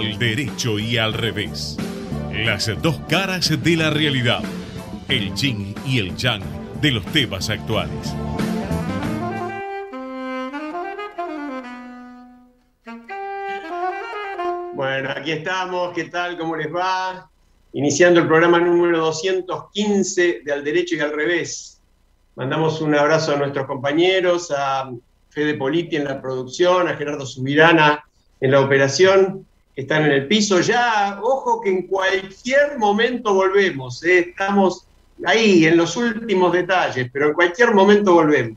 Al derecho y al revés. Las dos caras de la realidad. El yin y el yang de los temas actuales. Bueno, aquí estamos. ¿Qué tal? ¿Cómo les va? Iniciando el programa número 215 de Al derecho y al revés. Mandamos un abrazo a nuestros compañeros, a Fede Politi en la producción, a Gerardo Subirana en la operación, que están en el piso. Ya, ojo que en cualquier momento volvemos, estamos ahí en los últimos detalles, pero en cualquier momento volvemos.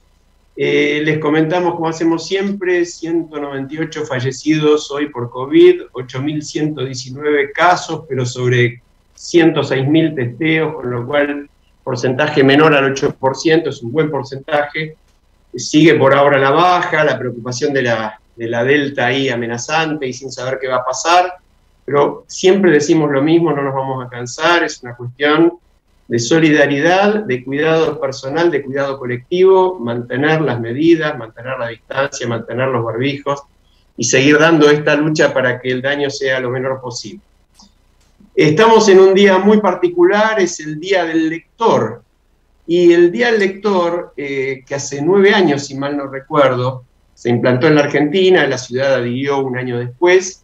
Les comentamos, como hacemos siempre, 198 fallecidos hoy por COVID, 8.119 casos, pero sobre 106.000 testeos, con lo cual porcentaje menor al 8%, es un buen porcentaje. Sigue por ahora la baja, la preocupación de la Delta ahí amenazante y sin saber qué va a pasar, pero siempre decimos lo mismo, no nos vamos a cansar, es una cuestión de solidaridad, de cuidado personal, de cuidado colectivo, mantener las medidas, mantener la distancia, mantener los barbijos y seguir dando esta lucha para que el daño sea lo menor posible. Estamos en un día muy particular, es el Día del Lector, y el Día del Lector, que hace 9 años, si mal no recuerdo, se implantó en la Argentina, la ciudad adhirió un año después,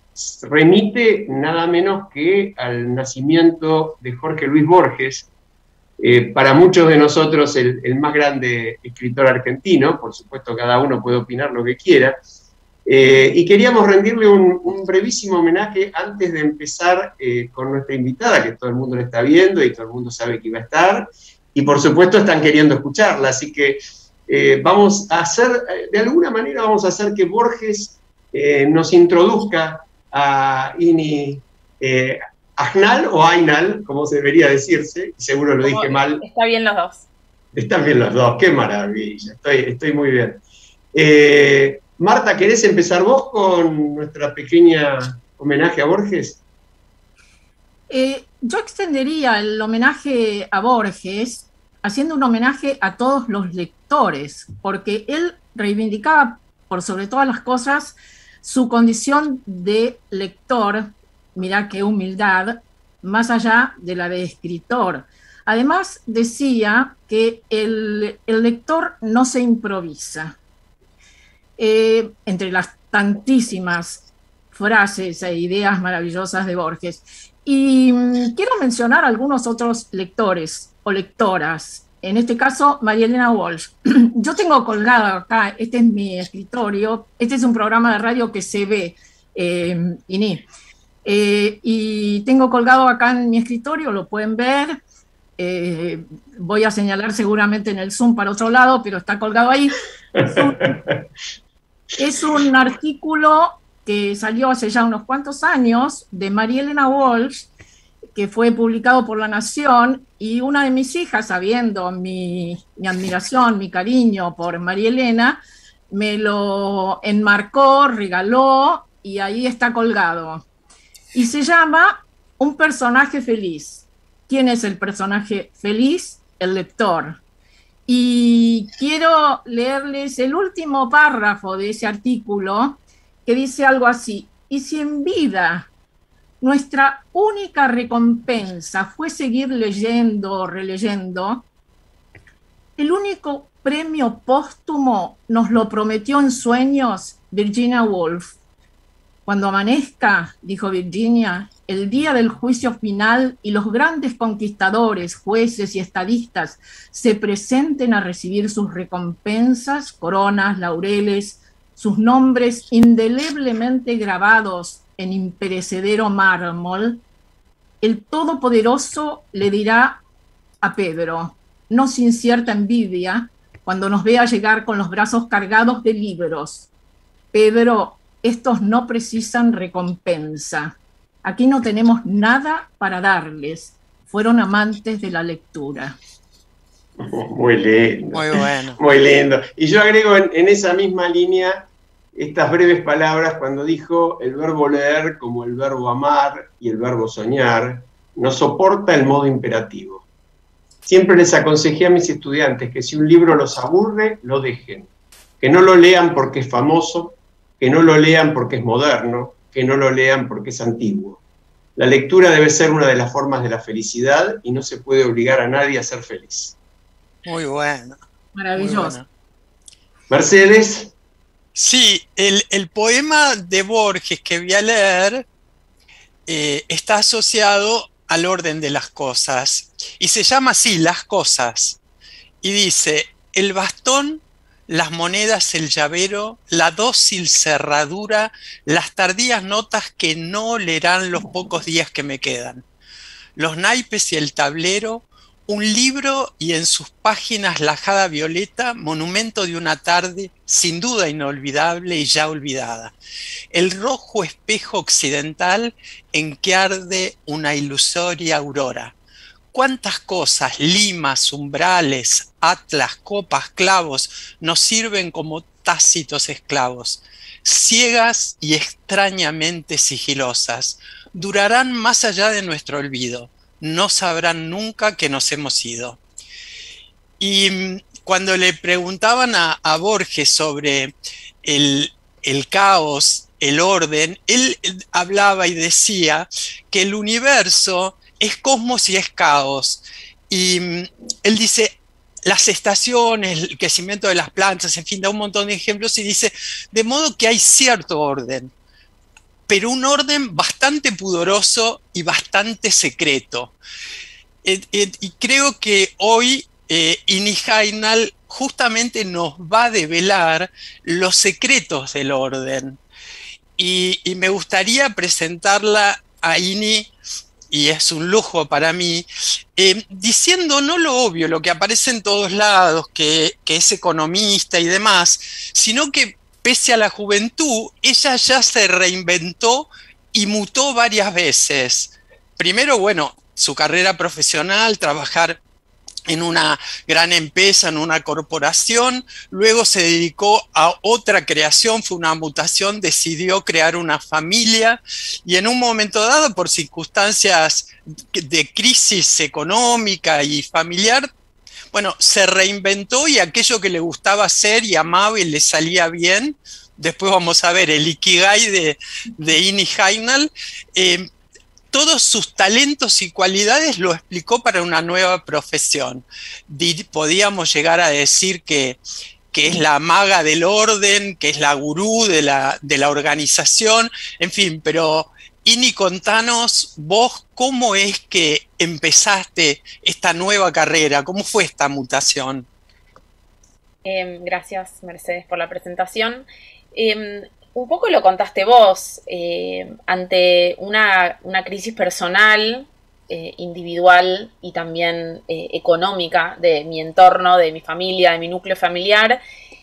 remite nada menos que al nacimiento de Jorge Luis Borges, para muchos de nosotros el más grande escritor argentino, por supuesto cada uno puede opinar lo que quiera, y queríamos rendirle un brevísimo homenaje antes de empezar con nuestra invitada, que todo el mundo la está viendo y todo el mundo sabe que iba a estar, y por supuesto están queriendo escucharla, así que vamos a hacer, de alguna manera vamos a hacer que Borges nos introduzca a Ini Ajnal o Ainal, como se debería decirse, seguro lo dije mal. Está bien los dos. Están bien los dos, qué maravilla, estoy muy bien. Marta, ¿querés empezar vos con nuestra pequeña homenaje a Borges? Yo extendería el homenaje a Borges haciendo un homenaje a todos los lectores, porque él reivindicaba por sobre todas las cosas su condición de lector, mirá qué humildad, más allá de la de escritor. Además decía que el lector no se improvisa. Entre las tantísimas frases e ideas maravillosas de Borges. Y quiero mencionar algunos otros lectores o lectoras. En este caso, María Elena Walsh. Yo tengo colgado acá, este es mi escritorio, este es un programa de radio que se ve, Ini. Y tengo colgado acá en mi escritorio, lo pueden ver. Voy a señalar seguramente en el Zoom para otro lado, pero está colgado ahí. Es un artículo que salió hace ya unos cuantos años de María Elena Walsh, que fue publicado por La Nación, y una de mis hijas, sabiendo mi admiración, mi cariño por María Elena, me lo enmarcó, regaló, y ahí está colgado. Y se llama Un personaje feliz. ¿Quién es el personaje feliz? El lector. Y quiero leerles el último párrafo de ese artículo, que dice algo así: y si en vida nuestra única recompensa fue seguir leyendo o releyendo, el único premio póstumo nos lo prometió en sueños Virginia Woolf. Cuando amanezca, dijo Virginia, el día del juicio final y los grandes conquistadores, jueces y estadistas se presenten a recibir sus recompensas, coronas, laureles, sus nombres indeleblemente grabados en imperecedero mármol, el Todopoderoso le dirá a Pedro, no sin cierta envidia, cuando nos vea llegar con los brazos cargados de libros: Pedro, estos no precisan recompensa. Aquí no tenemos nada para darles. Fueron amantes de la lectura. Muy lindo. Muy bueno. Muy lindo. Y yo agrego en esa misma línea estas breves palabras cuando dijo: el verbo leer, como el verbo amar y el verbo soñar, no soporta el modo imperativo. Siempre les aconsejé a mis estudiantes que si un libro los aburre, lo dejen. Que no lo lean porque es famoso, que no lo lean porque es moderno, que no lo lean porque es antiguo. La lectura debe ser una de las formas de la felicidad y no se puede obligar a nadie a ser feliz. Muy bueno. Maravilloso. Muy bueno. Mercedes. Sí, el poema de Borges que voy a leer está asociado al orden de las cosas y se llama así, Las cosas. Y dice, el bastón, las monedas, el llavero, la dócil cerradura, las tardías notas que no leerán los pocos días que me quedan, los naipes y el tablero, un libro y en sus páginas la ajada violeta, monumento de una tarde sin duda inolvidable y ya olvidada, el rojo espejo occidental en que arde una ilusoria aurora. ¿Cuántas cosas, limas, umbrales, atlas, copas, clavos, nos sirven como tácitos esclavos, ciegas y extrañamente sigilosas, durarán más allá de nuestro olvido, no sabrán nunca que nos hemos ido? Y cuando le preguntaban a Borges sobre el caos, el orden, él hablaba y decía que el universo es cosmos y es caos. Y él dice, las estaciones, el crecimiento de las plantas, en fin, da un montón de ejemplos y dice, de modo que hay cierto orden, pero un orden bastante pudoroso y bastante secreto. Y creo que hoy Ini Haynal justamente nos va a develar los secretos del orden. Y me gustaría presentarla a Ini, y es un lujo para mí, diciendo no lo obvio, lo que aparece en todos lados, que es economista y demás, sino que pese a la juventud, ella ya se reinventó y mutó varias veces. Primero, bueno, su carrera profesional, trabajar en una gran empresa, en una corporación, luego se dedicó a otra creación, fue una mutación, decidió crear una familia y en un momento dado, por circunstancias de crisis económica y familiar, bueno, se reinventó y aquello que le gustaba hacer y amaba y le salía bien, después vamos a ver el Ikigai de Ini Haynal, todos sus talentos y cualidades lo explicó para una nueva profesión. Podíamos llegar a decir que es la maga del orden, que es la gurú de la organización, en fin, pero Ini, contanos vos cómo es que empezaste esta nueva carrera, cómo fue esta mutación. Gracias, Mercedes, por la presentación. Un poco lo contaste vos, ante una crisis personal, individual y también económica de mi entorno, de mi familia, de mi núcleo familiar,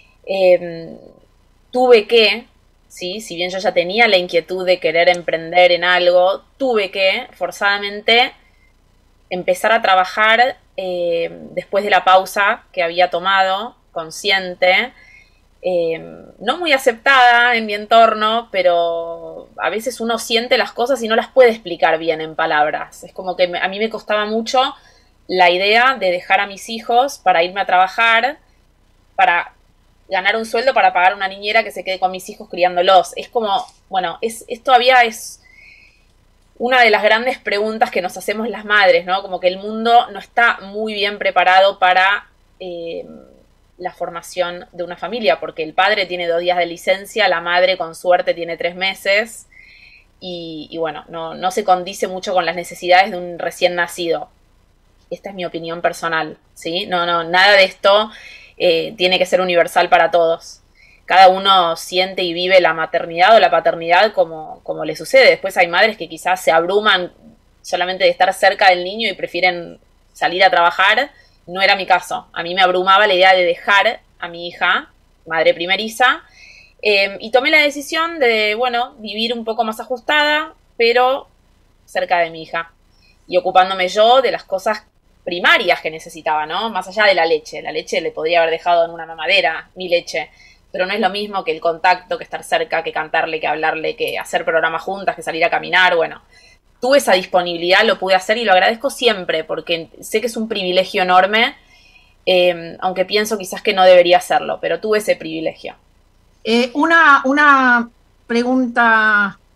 tuve que, ¿sí? Si bien yo ya tenía la inquietud de querer emprender en algo, tuve que forzadamente empezar a trabajar después de la pausa que había tomado, consciente, no muy aceptada en mi entorno, pero a veces uno siente las cosas y no las puede explicar bien en palabras. Es como que a mí me costaba mucho la idea de dejar a mis hijos para irme a trabajar, para ganar un sueldo para pagar una niñera que se quede con mis hijos criándolos. Es como, bueno, todavía es una de las grandes preguntas que nos hacemos las madres, ¿no? Como que el mundo no está muy bien preparado para la formación de una familia, porque el padre tiene 2 días de licencia, la madre con suerte tiene 3 meses, y bueno, no se condice mucho con las necesidades de un recién nacido. Esta es mi opinión personal, ¿sí? Nada de esto tiene que ser universal para todos. Cada uno siente y vive la maternidad o la paternidad como le sucede. Después hay madres que quizás se abruman solamente de estar cerca del niño y prefieren salir a trabajar. No era mi caso. A mí me abrumaba la idea de dejar a mi hija, madre primeriza, y tomé la decisión de, bueno, vivir un poco más ajustada, pero cerca de mi hija. Y ocupándome yo de las cosas primarias que necesitaba, ¿no? Más allá de la leche. La leche le podría haber dejado en una mamadera, mi leche. Pero no es lo mismo que el contacto, que estar cerca, que cantarle, que hablarle, que hacer programas juntas, que salir a caminar, bueno. Tuve esa disponibilidad, lo pude hacer y lo agradezco siempre porque sé que es un privilegio enorme, aunque pienso quizás que no debería hacerlo, pero tuve ese privilegio. Una pregunta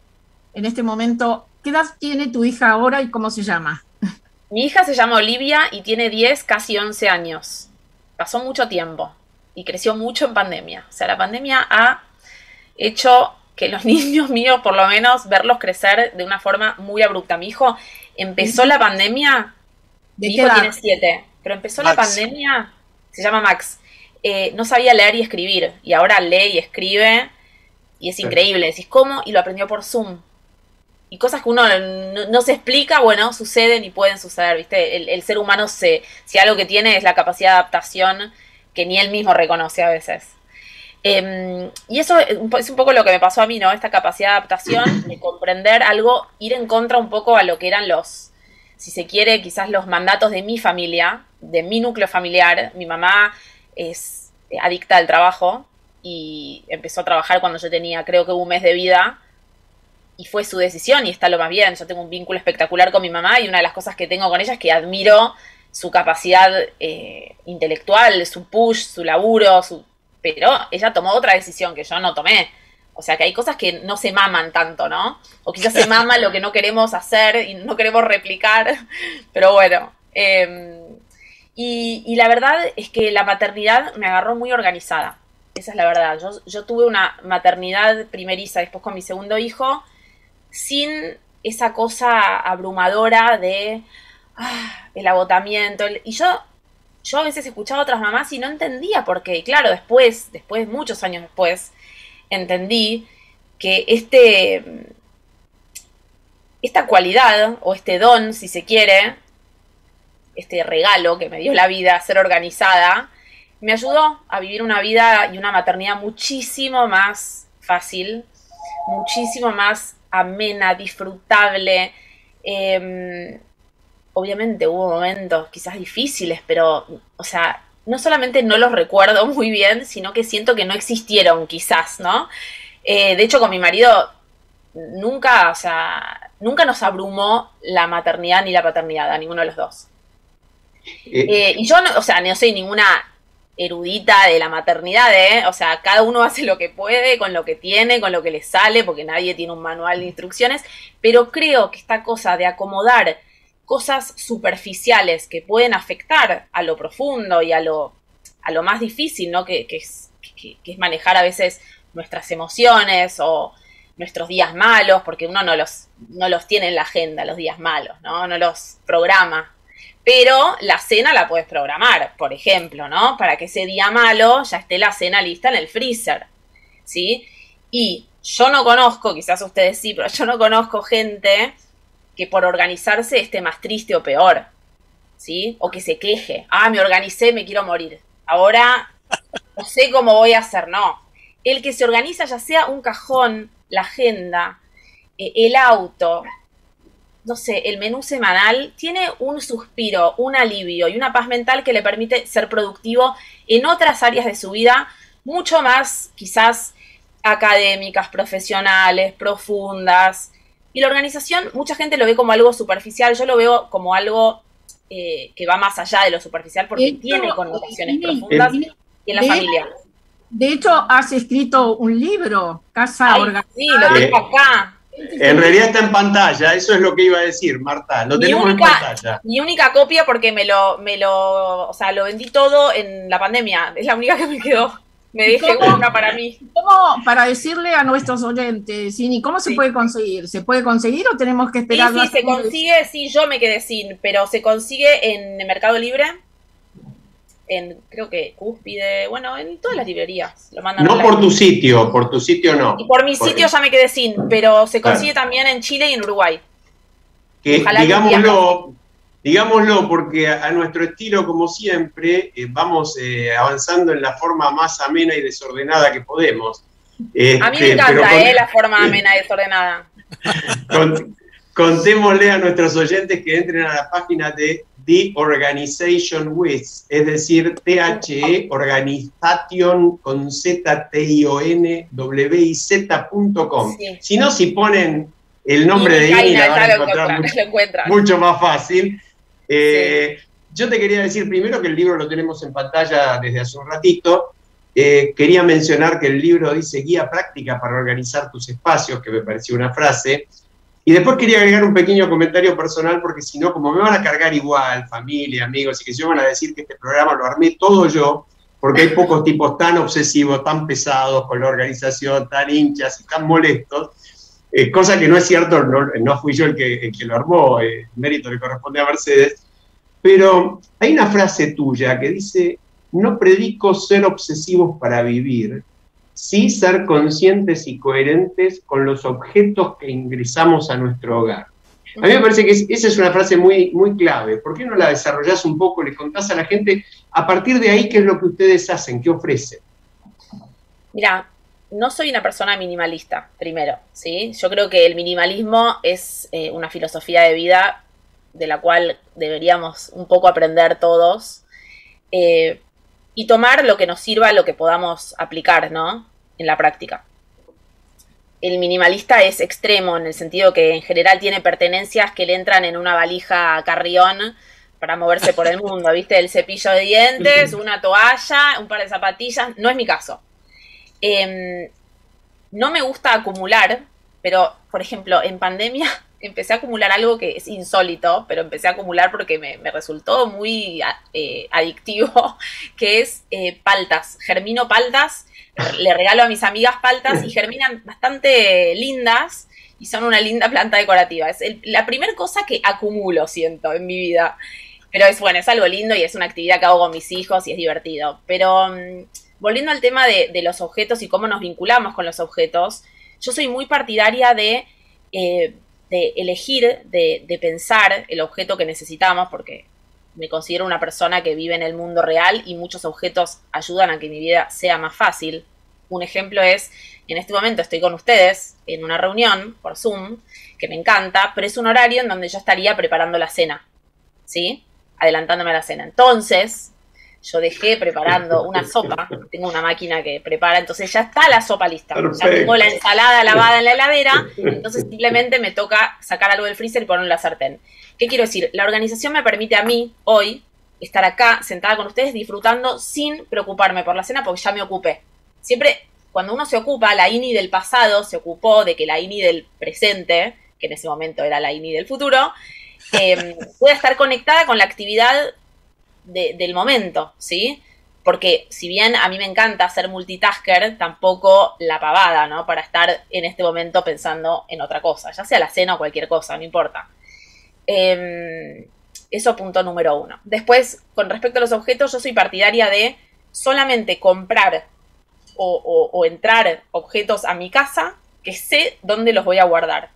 en este momento. ¿Qué edad tiene tu hija ahora y cómo se llama? Mi hija se llama Olivia y tiene 10, casi 11 años. Pasó mucho tiempo y creció mucho en pandemia. O sea, la pandemia ha hecho que los niños míos, por lo menos, verlos crecer de una forma muy abrupta. Mi hijo empezó la pandemia, mi hijo tiene 7, pero empezó la pandemia, se llama Max, no sabía leer y escribir, y ahora lee y escribe, y es increíble. Decís, ¿cómo? Y lo aprendió por Zoom. Y cosas que uno no se explica, bueno, suceden y pueden suceder, ¿viste? El ser humano, si algo que tiene es la capacidad de adaptación que ni él mismo reconoce a veces. Y eso es un poco lo que me pasó a mí, ¿no? Esta capacidad de adaptación, de comprender algo, ir en contra un poco a lo que eran si se quiere, quizás los mandatos de mi familia, de mi núcleo familiar. Mi mamá es adicta al trabajo y empezó a trabajar cuando yo tenía, creo que un mes de vida, y fue su decisión y está lo más bien. Yo tengo un vínculo espectacular con mi mamá y una de las cosas que tengo con ella es que admiro su capacidad intelectual, su push, su laburo, pero ella tomó otra decisión que yo no tomé. O sea que hay cosas que no se maman tanto, ¿no? O quizás se mama lo que no queremos hacer y no queremos replicar, pero bueno. Y la verdad es que la maternidad me agarró muy organizada. Esa es la verdad. Yo tuve una maternidad primeriza después con mi segundo hijo, sin esa cosa abrumadora de el agotamiento. Y yo a veces escuchaba a otras mamás y no entendía por qué. Y claro, después, muchos años después, entendí que esta cualidad, o este don, si se quiere, este regalo que me dio la vida, ser organizada, me ayudó a vivir una vida y una maternidad muchísimo más fácil, muchísimo más amena, disfrutable. Obviamente hubo momentos quizás difíciles, pero, o sea, no solamente no los recuerdo muy bien, sino que siento que no existieron quizás, ¿no? De hecho, con mi marido nunca nos abrumó la maternidad ni la paternidad, a ninguno de los dos. Y yo, no soy ninguna erudita de la maternidad, o sea, cada uno hace lo que puede, con lo que tiene, con lo que le sale, porque nadie tiene un manual de instrucciones, pero creo que esta cosa de acomodar cosas superficiales que pueden afectar a lo profundo y a lo más difícil, ¿no? Que es manejar a veces nuestras emociones o nuestros días malos, porque uno no los tiene en la agenda, los días malos, ¿no? No los programa. Pero la cena la puedes programar, por ejemplo, ¿no? Para que ese día malo ya esté la cena lista en el freezer, ¿sí? Y yo no conozco, quizás ustedes sí, pero yo no conozco gente que por organizarse esté más triste o peor, ¿sí? O que se queje. Me organicé, me quiero morir. Ahora no sé cómo voy a hacer, no. El que se organiza, ya sea un cajón, la agenda, el auto, no sé, el menú semanal, tiene un suspiro, un alivio y una paz mental que le permite ser productivo en otras áreas de su vida, mucho más quizás académicas, profesionales, profundas. Y la organización, mucha gente lo ve como algo superficial, yo lo veo como algo que va más allá de lo superficial porque tiene connotaciones profundas en la familia. De hecho, has escrito un libro, Casa Organizada. Sí, lo tengo acá. En realidad está en pantalla, eso es lo que iba a decir, Marta, lo tenemos en pantalla. Mi única copia porque lo vendí todo en la pandemia, es la única que me quedó. Me dejé una para mí. ¿Cómo, para decirle a nuestros oyentes, Cini, cómo se puede conseguir? ¿Se puede conseguir o tenemos que esperar? Sí, se consigue, sí, yo me quedé sin, pero se consigue en Mercado Libre, creo que Cúspide, bueno, en todas las librerías. Lo mandan no por tu sitio no. Y por mi sitio ya me quedé sin, pero se consigue también en Chile y en Uruguay. Que digámoslo, porque a nuestro estilo, como siempre, vamos avanzando en la forma más amena y desordenada que podemos. A mí me encanta la forma amena y desordenada. Contémosle a nuestros oyentes que entren a la página de The Organization With, es decir, THE, Organization con ZTIONWIZ.com. Sí. Si no, si ponen el nombre de Ini, la van a encontrar mucho más fácil. Sí. Yo te quería decir primero que el libro lo tenemos en pantalla desde hace un ratito, quería mencionar que el libro dice guía práctica para organizar tus espacios, que me pareció una frase. Y después quería agregar un pequeño comentario personal, porque si no, como me van a cargar igual, familia, amigos, y que se van a decir que este programa lo armé todo yo, porque hay pocos tipos tan obsesivos, tan pesados con la organización, tan hinchas y tan molestos, cosa que no es cierto, no fui yo el que lo armó, el mérito le corresponde a Mercedes, pero hay una frase tuya que dice: no predico ser obsesivos para vivir, sí ser conscientes y coherentes con los objetos que ingresamos a nuestro hogar. A mí me parece que esa es una frase muy, muy clave. ¿Por qué no la desarrollás un poco, le contás a la gente a partir de ahí qué es lo que ustedes hacen, qué ofrecen? Mira, no soy una persona minimalista, primero, ¿sí? Yo creo que el minimalismo es una filosofía de vida de la cual deberíamos un poco aprender todos, y tomar lo que nos sirva, lo que podamos aplicar, ¿no?, en la práctica. El minimalista es extremo en el sentido que en general tiene pertenencias que le entran en una valija carrión para moverse por el mundo, ¿viste? El cepillo de dientes, una toalla, un par de zapatillas. No es mi caso. No me gusta acumular, pero, por ejemplo, en pandemia empecé a acumular algo que es insólito, pero empecé a acumular porque me resultó muy adictivo, que es paltas. Germino paltas, le regalo a mis amigas paltas y germinan bastante lindas y son una linda planta decorativa. Es la primera cosa que acumulo, siento, en mi vida. Pero es bueno, es algo lindo y es una actividad que hago con mis hijos y es divertido. Pero volviendo al tema de los objetos y cómo nos vinculamos con los objetos, yo soy muy partidaria de elegir, de pensar el objeto que necesitamos, porque me considero una persona que vive en el mundo real y muchos objetos ayudan a que mi vida sea más fácil. Un ejemplo es, en este momento estoy con ustedes en una reunión por Zoom, que me encanta, pero es un horario en donde yo estaría preparando la cena, ¿sí? Adelantándome a la cena. Entonces, yo dejé preparando una sopa, tengo una máquina que prepara, entonces ya está la sopa lista. Perfecto. Ya tengo la ensalada lavada en la heladera, entonces simplemente me toca sacar algo del freezer y ponerlo en la sartén. ¿Qué quiero decir? La organización me permite a mí, hoy, estar acá, sentada con ustedes, disfrutando sin preocuparme por la cena, porque ya me ocupé. Siempre, cuando uno se ocupa, la INI del pasado se ocupó de que la INI del presente, que en ese momento era la INI del futuro, pueda estar conectada con la actividad del momento, ¿sí? Porque si bien a mí me encanta ser multitasker, tampoco la pavada, ¿no? Para estar en este momento pensando en otra cosa, ya sea la cena o cualquier cosa, no importa. Eso punto número 1. Después, con respecto a los objetos, yo soy partidaria de solamente comprar o entrar objetos a mi casa que sé dónde los voy a guardar,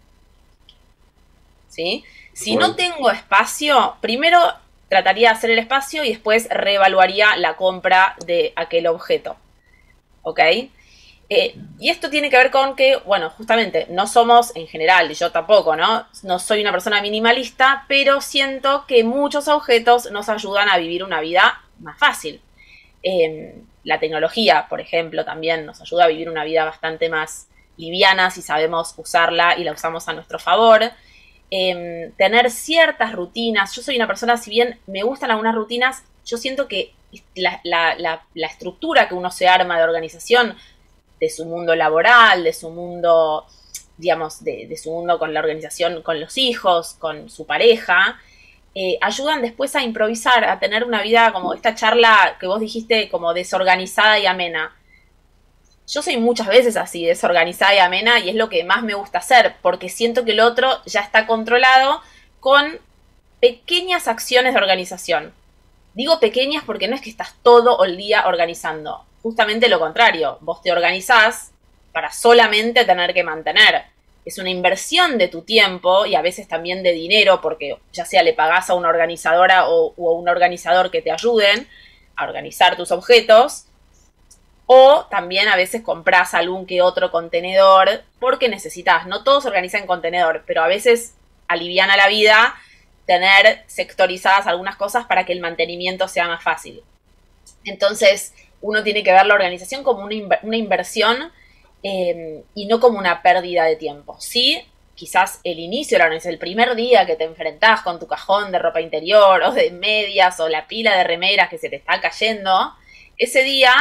¿sí? Si no tengo espacio, primero trataría de hacer el espacio y después reevaluaría la compra de aquel objeto, ¿ok? Y esto tiene que ver con que, bueno, justamente no somos en general, y yo tampoco, ¿no? No soy una persona minimalista, pero siento que muchos objetos nos ayudan a vivir una vida más fácil. La tecnología, por ejemplo, también nos ayuda a vivir una vida bastante más liviana si sabemos usarla y la usamos a nuestro favor. Tener ciertas rutinas. Yo soy una persona, si bien me gustan algunas rutinas, yo siento que la estructura que uno se arma de organización de su mundo laboral, de su mundo, digamos, de su mundo con la organización, con los hijos, con su pareja, ayudan después a improvisar, a tener una vida como esta charla que vos dijiste, como desorganizada y amena. Yo soy muchas veces así, desorganizada y amena, y es lo que más me gusta hacer, porque siento que el otro ya está controlado con pequeñas acciones de organización. Digo pequeñas porque no es que estás todo el día organizando. Justamente lo contrario, vos te organizás para solamente tener que mantener. Es una inversión de tu tiempo y a veces también de dinero, porque ya sea le pagás a una organizadora o a un organizador que te ayuden a organizar tus objetos, o también a veces compras algún que otro contenedor porque necesitas. No todos organizan contenedor, pero a veces aliviana la vida tener sectorizadas algunas cosas para que el mantenimiento sea más fácil. Entonces, uno tiene que ver la organización como una inversión y no como una pérdida de tiempo. Sí, quizás el inicio de la organización, el primer día que te enfrentás con tu cajón de ropa interior o de medias o la pila de remeras que se te está cayendo, ese día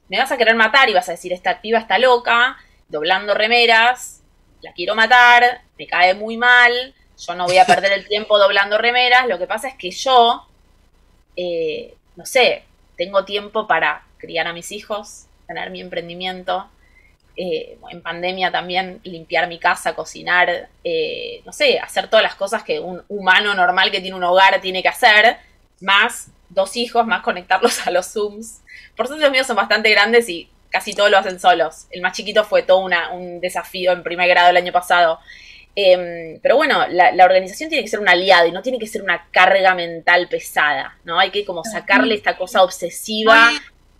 me vas a querer matar y vas a decir, esta piba está loca, doblando remeras, la quiero matar, me cae muy mal, yo no voy a perder el tiempo doblando remeras, lo que pasa es que yo, no sé, tengo tiempo para criar a mis hijos, tener mi emprendimiento, en pandemia también limpiar mi casa, cocinar, no sé, hacer todas las cosas que un humano normal que tiene un hogar tiene que hacer, más 2 hijos, más conectarlos a los Zooms. Por suerte los míos son bastante grandes y casi todos lo hacen solos. El más chiquito fue todo un desafío en primer grado el año pasado. Pero bueno, la organización tiene que ser un aliado y no tiene que ser una carga mental pesada, ¿no? Hay que como sacarle esta cosa obsesiva.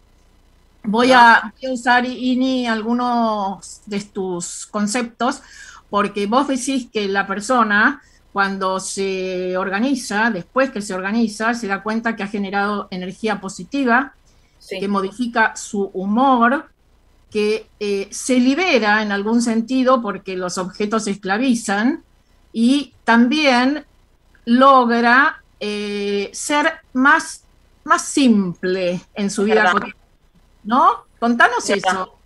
Voy a usar, Ini, algunos de tus conceptos, porque vos decís que la persona, cuando se organiza, después que se organiza, se da cuenta que ha generado energía positiva, sí, que modifica su humor, que se libera en algún sentido porque los objetos se esclavizan, y también logra ser más simple en su vida cotidiana, ¿no? Contanos eso.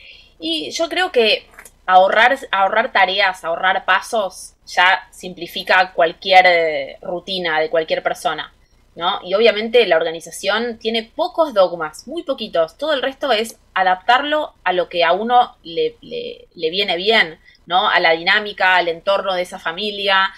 Y yo creo que ahorrar tareas, ahorrar pasos, ya simplifica cualquier rutina de cualquier persona, ¿no? Y obviamente la organización tiene pocos dogmas, muy poquitos. Todo el resto es adaptarlo a lo que a uno le viene bien, ¿no? A la dinámica, al entorno de esa familia,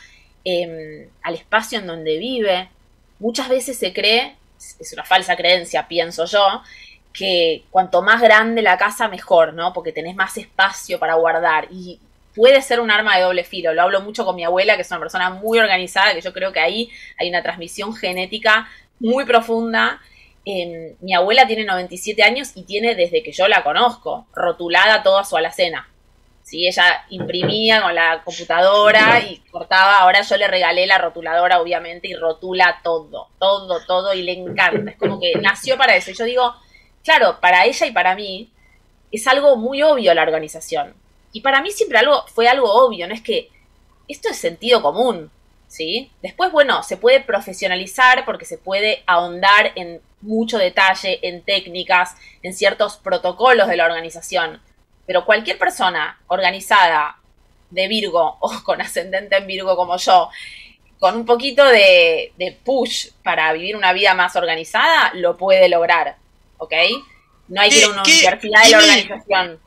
al espacio en donde vive. Muchas veces se cree, es una falsa creencia, pienso yo, que cuanto más grande la casa mejor, ¿no? Porque tenés más espacio para guardar. Y puede ser un arma de doble filo. Lo hablo mucho con mi abuela, que es una persona muy organizada, que yo creo que ahí hay una transmisión genética muy profunda. Mi abuela tiene 97 años y tiene, desde que yo la conozco, rotulada toda su alacena. ¿Sí? Ella imprimía con la computadora y cortaba. Ahora yo le regalé la rotuladora, obviamente, y rotula todo, y le encanta. Es como que nació para eso. Y yo digo, claro, para ella y para mí es algo muy obvio la organización. Y para mí siempre fue algo obvio, no es que esto es sentido común, ¿sí? Después, bueno, se puede profesionalizar porque se puede ahondar en mucho detalle, en técnicas, en ciertos protocolos de la organización. Pero cualquier persona organizada de Virgo o con ascendente en Virgo como yo, con un poquito de push para vivir una vida más organizada, lo puede lograr, ¿ok? No hay que ir a una universidad de la organización.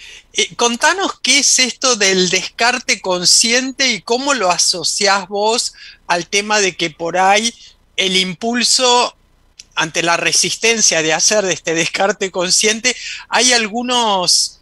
Contanos qué es esto del descarte consciente y cómo lo asociás vos al tema de que por ahí el impulso ante la resistencia de hacer de este descarte consciente, hay algunas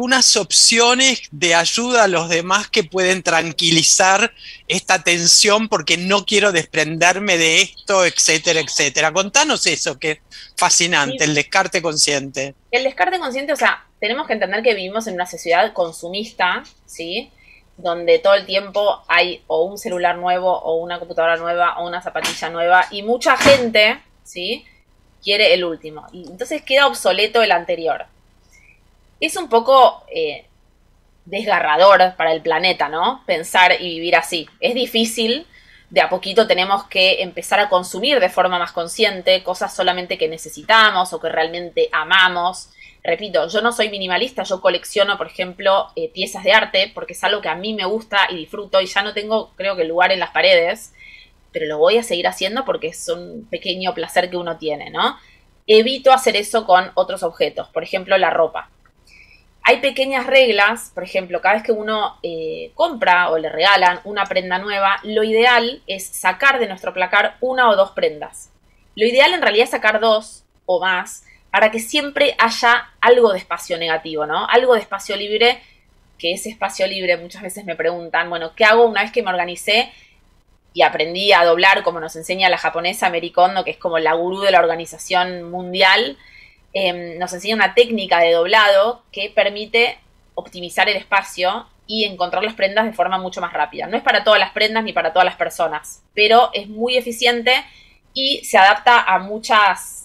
opciones de ayuda a los demás que pueden tranquilizar esta tensión porque no quiero desprenderme de esto, etcétera, etcétera. Contanos eso, que es fascinante, sí. El descarte consciente. El descarte consciente, o sea, tenemos que entender que vivimos en una sociedad consumista, ¿sí? Donde todo el tiempo hay o un celular nuevo, o una computadora nueva, o una zapatilla nueva, y mucha gente, ¿sí?, quiere el último. Y entonces queda obsoleto el anterior. Es un poco desgarrador para el planeta, ¿no? Pensar y vivir así. Es difícil. De a poquito tenemos que empezar a consumir de forma más consciente cosas solamente que necesitamos o que realmente amamos. Repito, yo no soy minimalista, yo colecciono, por ejemplo, piezas de arte porque es algo que a mí me gusta y disfruto y ya no tengo, creo que, lugar en las paredes, pero lo voy a seguir haciendo porque es un pequeño placer que uno tiene, ¿no? Evito hacer eso con otros objetos, por ejemplo, la ropa. Hay pequeñas reglas, por ejemplo, cada vez que uno compra o le regalan una prenda nueva, lo ideal es sacar de nuestro placar 1 o 2 prendas. Lo ideal en realidad es sacar 2 o más para que siempre haya algo de espacio negativo, ¿no? Algo de espacio libre, que ese espacio libre muchas veces me preguntan, bueno, ¿qué hago una vez que me organicé y aprendí a doblar como nos enseña la japonesa Mary Kondo, que es como la gurú de la organización mundial? Nos enseña una técnica de doblado que permite optimizar el espacio y encontrar las prendas de forma mucho más rápida. No es para todas las prendas ni para todas las personas, pero es muy eficiente y se adapta a muchas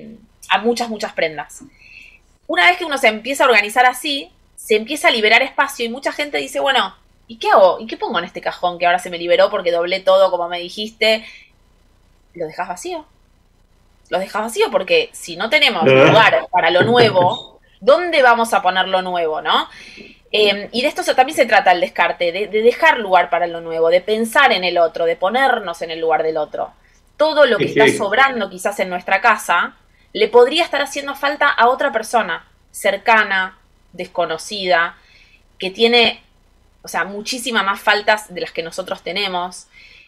prendas. Una vez que uno se empieza a organizar así, se empieza a liberar espacio y mucha gente dice, bueno, ¿y qué hago? ¿Y qué pongo en este cajón que ahora se me liberó porque doblé todo como me dijiste? Lo dejas vacío. los dejas vacíos porque si no tenemos lugar para lo nuevo, ¿dónde vamos a poner lo nuevo, no? Y de esto también se trata el descarte, de dejar lugar para lo nuevo, de pensar en el otro, de ponernos en el lugar del otro. Todo lo que está sobrando quizás en nuestra casa le podría estar haciendo falta a otra persona cercana, desconocida, que tiene, o sea, muchísimas más faltas de las que nosotros tenemos.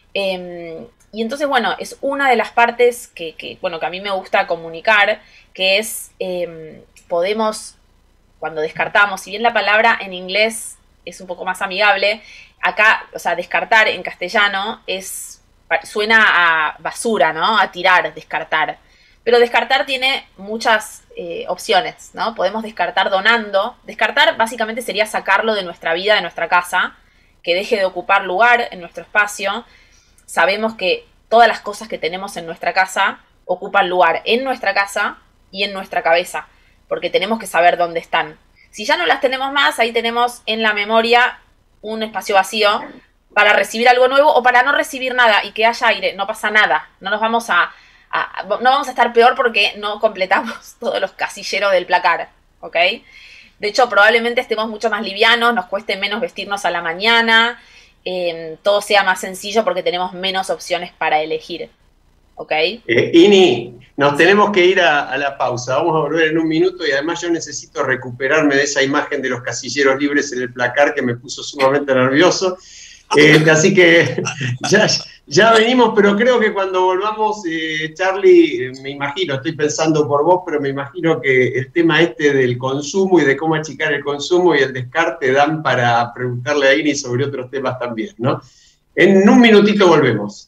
Y entonces, bueno, es una de las partes que a mí me gusta comunicar, que es, podemos, cuando descartamos, si bien la palabra en inglés es un poco más amigable, acá, o sea, descartar en castellano suena a basura, ¿no? A tirar, descartar. Pero descartar tiene muchas opciones, ¿no? Podemos descartar donando. Descartar básicamente sería sacarlo de nuestra vida, de nuestra casa, que deje de ocupar lugar en nuestro espacio. Sabemos que todas las cosas que tenemos en nuestra casa ocupan lugar en nuestra casa y en nuestra cabeza, porque tenemos que saber dónde están. Si ya no las tenemos más, ahí tenemos en la memoria un espacio vacío para recibir algo nuevo o para no recibir nada y que haya aire. No pasa nada, no vamos a estar peor porque no completamos todos los casilleros del placar, ¿ok? De hecho, probablemente estemos mucho más livianos, nos cueste menos vestirnos a la mañana, todo sea más sencillo porque tenemos menos opciones para elegir, ¿ok? Ini, nos tenemos que ir a la pausa, vamos a volver en un minuto y además yo necesito recuperarme de esa imagen de los casilleros libres en el placar que me puso sumamente nervioso. Así que ya venimos, pero creo que cuando volvamos, Charlie, me imagino, estoy pensando por vos, pero me imagino que el tema del consumo y de cómo achicar el consumo y el descarte dan para preguntarle a Ini sobre otros temas también, ¿no? En un minutito volvemos.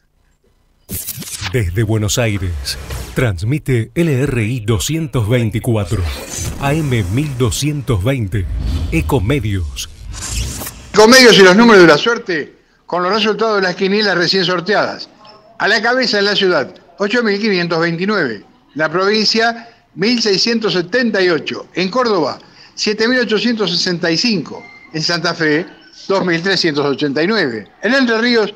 Desde Buenos Aires, transmite LRI 224, AM 1220, Ecomedios. Ecomedios y los números de la suerte con los resultados de las quinielas recién sorteadas. A la cabeza en la ciudad, 8.529. La provincia, 1.678. En Córdoba, 7.865. En Santa Fe, 2.389. En Entre Ríos,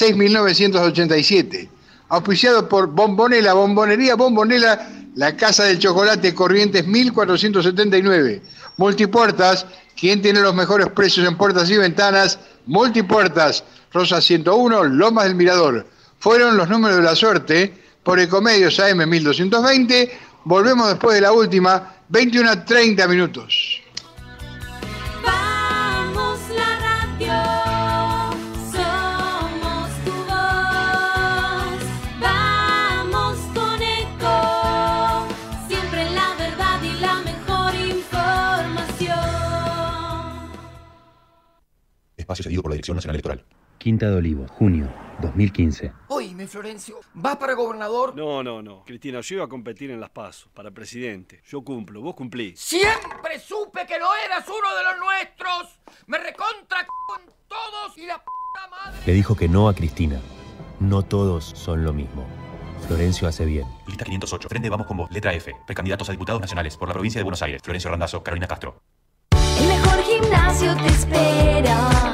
6.987. Auspiciado por Bombonela, Bombonería Bombonela, la Casa del Chocolate, Corrientes 1479. Multipuertas, ¿quién tiene los mejores precios en puertas y ventanas? Multipuertas, Rosa 101, Lomas del Mirador. Fueron los números de la suerte por Ecomedios AM 1220. Volvemos después de la última, 21:30 minutos. Espacio cedido por la Dirección Nacional Electoral. Quinta de Olivos, junio 2015. Oíme, Florencio, ¿vas para gobernador? No. Cristina, yo iba a competir en las PASO, para presidente. Yo cumplo, vos cumplís. Siempre supe que lo eras uno de los nuestros. Me recontra con todos y la puta madre. Le dijo que no a Cristina. No todos son lo mismo. Florencio hace bien. Lista 508. Frente Vamos con Vos. Letra F. Precandidatos a diputados nacionales por la provincia de Buenos Aires. Florencio Randazzo, Carolina Castro. El mejor gimnasio te espera.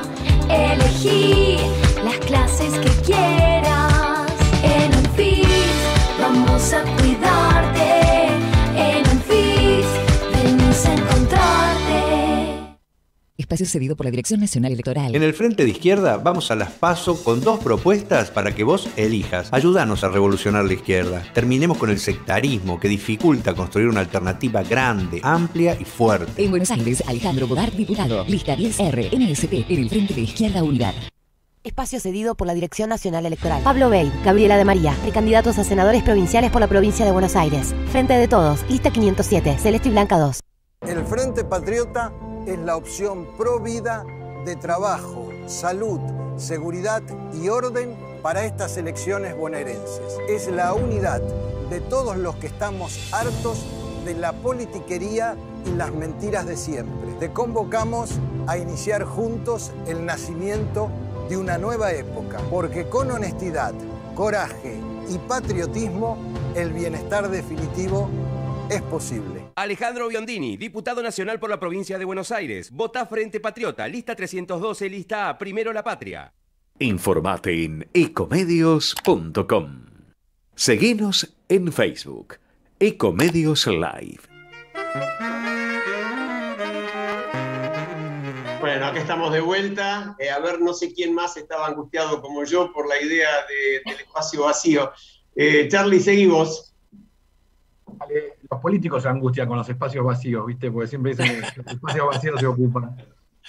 Elegí las clases que quieras. En Unfit vamos a cuidarte. En Unfit venimos a encontrarte. Espacio cedido por la Dirección Nacional Electoral. En el Frente de Izquierda vamos a las PASO con 2 propuestas para que vos elijas. Ayúdanos a revolucionar la izquierda. Terminemos con el sectarismo que dificulta construir una alternativa grande, amplia y fuerte. En Buenos Aires, Alejandro Godard, diputado. Lista 10R, NSP, en el Frente de Izquierda Unidad. Espacio cedido por la Dirección Nacional Electoral. Pablo Bey, Gabriela de María, precandidatos a senadores provinciales por la provincia de Buenos Aires. Frente de Todos, lista 507, Celeste y Blanca 2. El Frente Patriota es la opción pro vida de trabajo, salud, seguridad y orden para estas elecciones bonaerenses. Es la unidad de todos los que estamos hartos de la politiquería y las mentiras de siempre. Te convocamos a iniciar juntos el nacimiento de una nueva época, porque con honestidad, coraje y patriotismo, el bienestar definitivo es posible. Alejandro Biondini, diputado nacional por la provincia de Buenos Aires. Vota Frente Patriota, lista 312, lista A, Primero la Patria. Informate en ecomedios.com. Seguinos en Facebook, Ecomedios Live. Bueno, acá estamos de vuelta. A ver, no sé quién más estaba angustiado como yo por la idea del espacio vacío. Charlie, seguí vos. Vale, los políticos se angustian con los espacios vacíos, ¿viste? Porque siempre dicen que los espacios vacíos se ocupan.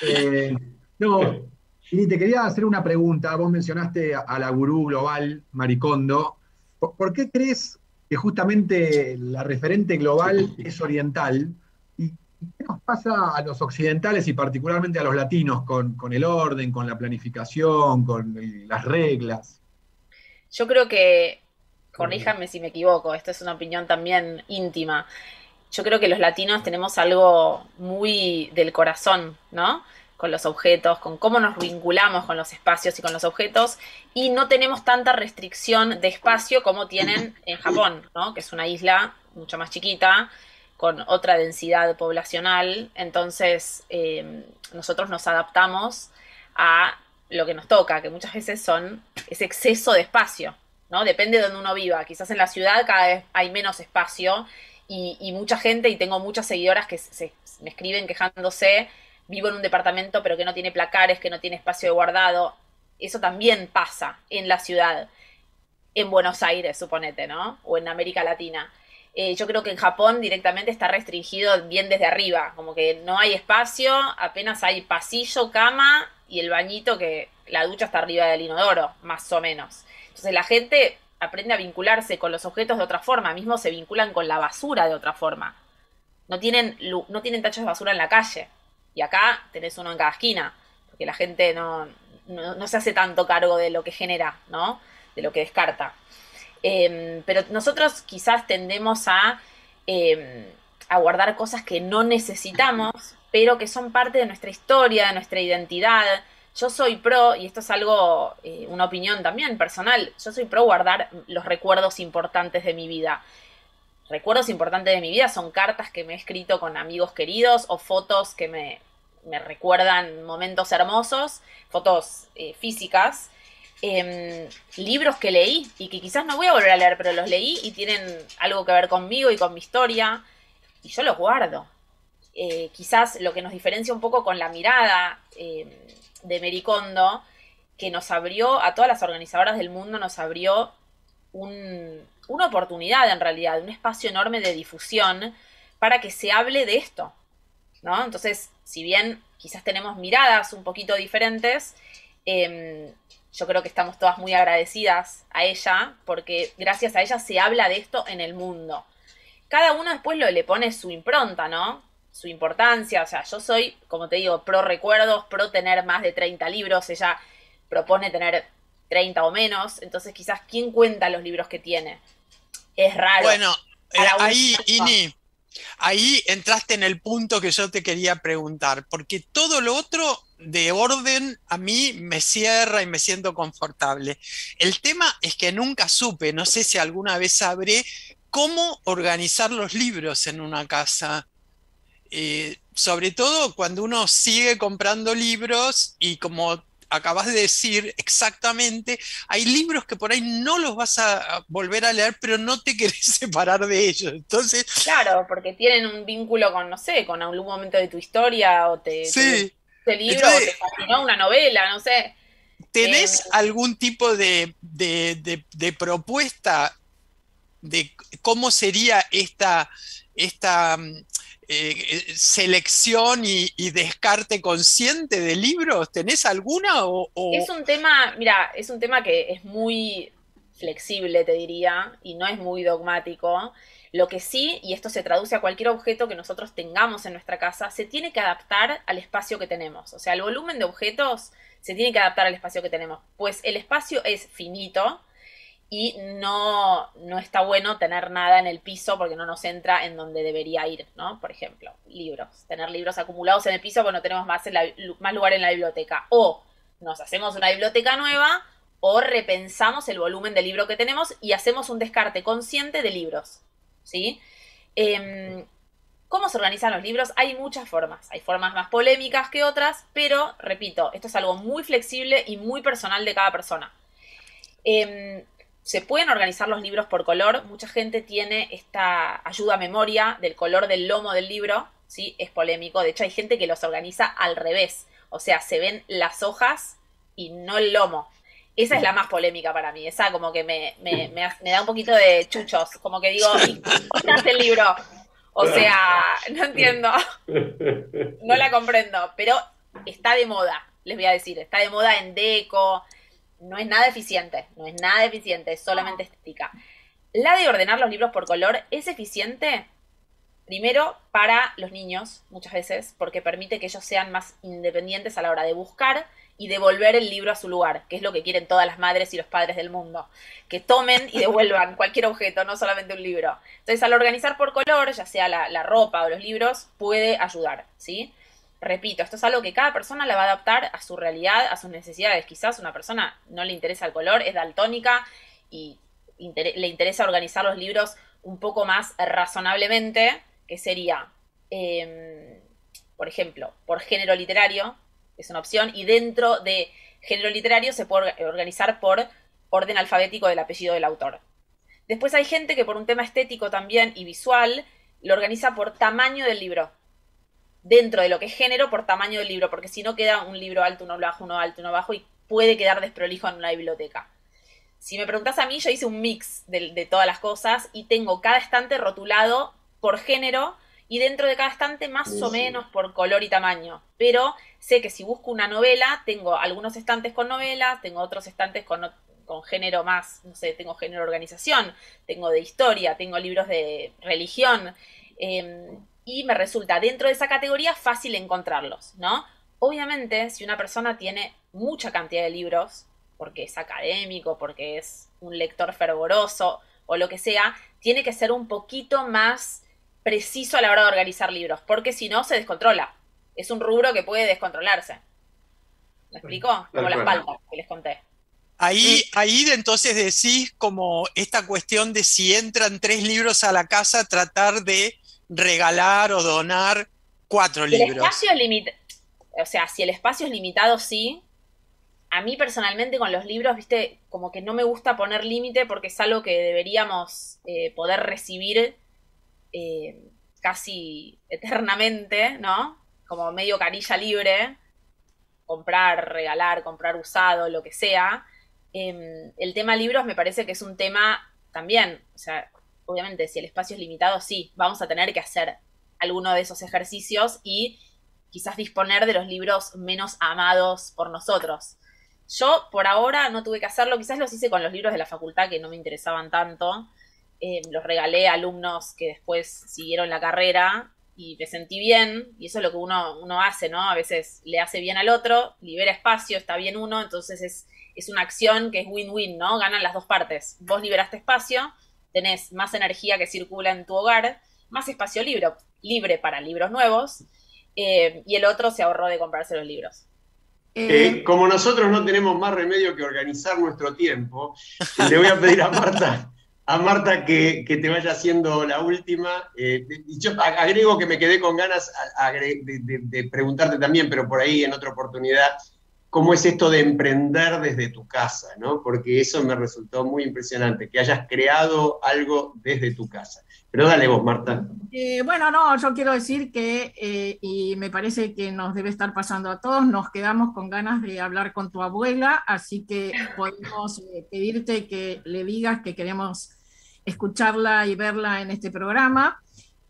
No, y te quería hacer una pregunta. Vos mencionaste a la gurú global, Maricondo. ¿Por qué crees que justamente la referente global es oriental? ¿Y qué nos pasa a los occidentales y particularmente a los latinos con el orden, con la planificación, con las reglas? Yo creo que, corríjanme si me equivoco, esto es una opinión también íntima. Yo creo que los latinos tenemos algo muy del corazón, ¿no? Con los objetos, con cómo nos vinculamos con los espacios y con los objetos, y no tenemos tanta restricción de espacio como tienen en Japón, ¿no? Que es una isla mucho más chiquita, con otra densidad poblacional. Entonces nosotros nos adaptamos a lo que nos toca, que muchas veces son ese exceso de espacio, ¿no? Depende de donde uno viva. Quizás en la ciudad cada vez hay menos espacio y mucha gente, y tengo muchas seguidoras que me escriben quejándose: vivo en un departamento pero que no tiene placares, que no tiene espacio de guardado. Eso también pasa en la ciudad, en Buenos Aires, suponete, ¿no? O en América Latina. Yo creo que en Japón directamente está restringido bien desde arriba, como que no hay espacio, apenas hay pasillo, cama y el bañito, que la ducha está arriba del inodoro, más o menos. Entonces la gente aprende a vincularse con los objetos de otra forma, mismo se vinculan con la basura de otra forma. No tienen tachos de basura en la calle. Y acá tenés uno en cada esquina, porque la gente no se hace tanto cargo de lo que genera, ¿no? De lo que descarta. Pero nosotros quizás tendemos a guardar cosas que no necesitamos, pero que son parte de nuestra historia, de nuestra identidad. Yo soy pro, y esto es algo, una opinión también personal, yo soy pro guardar los recuerdos importantes de mi vida. Recuerdos importantes de mi vida son cartas que me he escrito con amigos queridos o fotos que me recuerdan momentos hermosos, fotos físicas, libros que leí y que quizás no voy a volver a leer, pero los leí y tienen algo que ver conmigo y con mi historia, y yo los guardo. Quizás lo que nos diferencia un poco con la mirada de Maricondo, que nos abrió, a todas las organizadoras del mundo, nos abrió una oportunidad, en realidad, un espacio enorme de difusión para que se hable de esto, ¿no? Entonces, si bien quizás tenemos miradas un poquito diferentes, yo creo que estamos todas muy agradecidas a ella, porque gracias a ella se habla de esto en el mundo. Cada uno después le pone su impronta, ¿no? Su importancia. O sea, yo soy, como te digo, pro recuerdos, pro tener más de 30 libros. Ella propone tener 30 o menos. Entonces, quizás, ¿quién cuenta los libros que tiene? Es raro. Bueno, ahí, Ini, ahí entraste en el punto que yo te quería preguntar, porque todo lo otro de orden a mí me cierra y me siento confortable. El tema es que nunca supe, no sé si alguna vez sabré, cómo organizar los libros en una casa. Sobre todo cuando uno sigue comprando libros y, como acabas de decir exactamente, hay libros que por ahí no los vas a volver a leer, pero no te querés separar de ellos. Entonces, claro, porque tienen un vínculo con, no sé, con algún momento de tu historia, o sí. Te libro, entonces, o te fascinó una novela, no sé. ¿Tenés algún tipo de propuesta de cómo sería esta selección y descarte consciente de libros? ¿Tenés alguna? Es un tema, mira, es un tema que es muy flexible, te diría, y no es muy dogmático. Lo que sí, y esto se traduce a cualquier objeto que nosotros tengamos en nuestra casa, se tiene que adaptar al espacio que tenemos. O sea, el volumen de objetos se tiene que adaptar al espacio que tenemos, pues el espacio es finito y no está bueno tener nada en el piso porque no nos entra en donde debería ir, ¿no? Por ejemplo, libros. Tener libros acumulados en el piso porque no tenemos más lugar en la biblioteca. O nos hacemos una biblioteca nueva o repensamos el volumen de libro que tenemos y hacemos un descarte consciente de libros, ¿sí? ¿Cómo se organizan los libros? Hay muchas formas. Hay formas más polémicas que otras, pero, repito, esto es algo muy flexible y muy personal de cada persona. se pueden organizar los libros por color. Mucha gente tiene esta ayuda a memoria del color del lomo del libro, ¿sí? Es polémico. De hecho, hay gente que los organiza al revés. O sea, se ven las hojas y no el lomo. Esa es la más polémica para mí. Esa como que me da un poquito de chuchos. Como que digo, ¿y qué hace el libro? O sea, no entiendo. No la comprendo. Pero está de moda, les voy a decir. Está de moda en deco. No es nada eficiente. No es nada eficiente. Es solamente estética. La de ordenar los libros por color es eficiente, primero, para los niños, muchas veces, porque permite que ellos sean más independientes a la hora de buscar y devolver el libro a su lugar, que es lo que quieren todas las madres y los padres del mundo, que tomen y devuelvan cualquier objeto, no solamente un libro. Entonces, al organizar por color, ya sea la ropa o los libros, puede ayudar, ¿sí? Repito, esto es algo que cada persona la va a adaptar a su realidad, a sus necesidades. Quizás una persona no le interesa el color, es daltónica y le interesa organizar los libros un poco más razonablemente, que sería, por ejemplo, por género literario, es una opción, y dentro de género literario se puede organizar por orden alfabético del apellido del autor. Después hay gente que por un tema estético también y visual lo organiza por tamaño del libro. Dentro de lo que es género, por tamaño del libro, porque si no queda un libro alto, uno bajo, uno alto, uno bajo, y puede quedar desprolijo en una biblioteca. Si me preguntás a mí, yo hice un mix de todas las cosas y tengo cada estante rotulado por género y dentro de cada estante más o menos por color y tamaño. Pero sé que si busco una novela, tengo algunos estantes con novelas, tengo otros estantes con género más, no sé, tengo género organización, tengo de historia, tengo libros de religión, y me resulta dentro de esa categoría fácil encontrarlos, ¿no? Obviamente, si una persona tiene mucha cantidad de libros, porque es académico, porque es un lector fervoroso o lo que sea, tiene que ser un poquito más preciso a la hora de organizar libros, porque si no se descontrola. Es un rubro que puede descontrolarse. ¿Me explico? Como las paltas que les conté. Ahí entonces decís como esta cuestión de si entran 3 libros a la casa, tratar de regalar o donar 4 libros. El espacio es limitado. O sea, si el espacio es limitado, sí. A mí personalmente con los libros, viste, como que no me gusta poner límite porque es algo que deberíamos poder recibir casi eternamente, ¿no? Como medio canilla libre, comprar, regalar, comprar usado, lo que sea. El tema libros me parece que es un tema también, o sea, obviamente si el espacio es limitado, sí, vamos a tener que hacer alguno de esos ejercicios y quizás disponer de los libros menos amados por nosotros. Yo por ahora no tuve que hacerlo, quizás los hice con los libros de la facultad que no me interesaban tanto. Los regalé a alumnos que después siguieron la carrera y me sentí bien, y eso es lo que uno hace, ¿no? A veces le hace bien al otro, libera espacio, está bien uno, entonces es una acción que es win-win, ¿no? Ganan las dos partes. Vos liberaste espacio, tenés más energía que circula en tu hogar, más espacio libre para libros nuevos, y el otro se ahorró de comprarse los libros. Como nosotros no tenemos más remedio que organizar nuestro tiempo, le voy a pedir a Marta que te vaya haciendo la última. Yo agrego que me quedé con ganas de preguntarte también, pero por ahí en otra oportunidad, cómo es esto de emprender desde tu casa, ¿no? Porque eso me resultó muy impresionante, que hayas creado algo desde tu casa. Pero dale vos, Marta. Bueno, no, yo quiero decir que, y me parece que nos debe estar pasando a todos, nos quedamos con ganas de hablar con tu abuela, así que podemos pedirte que le digas que queremos escucharla y verla en este programa.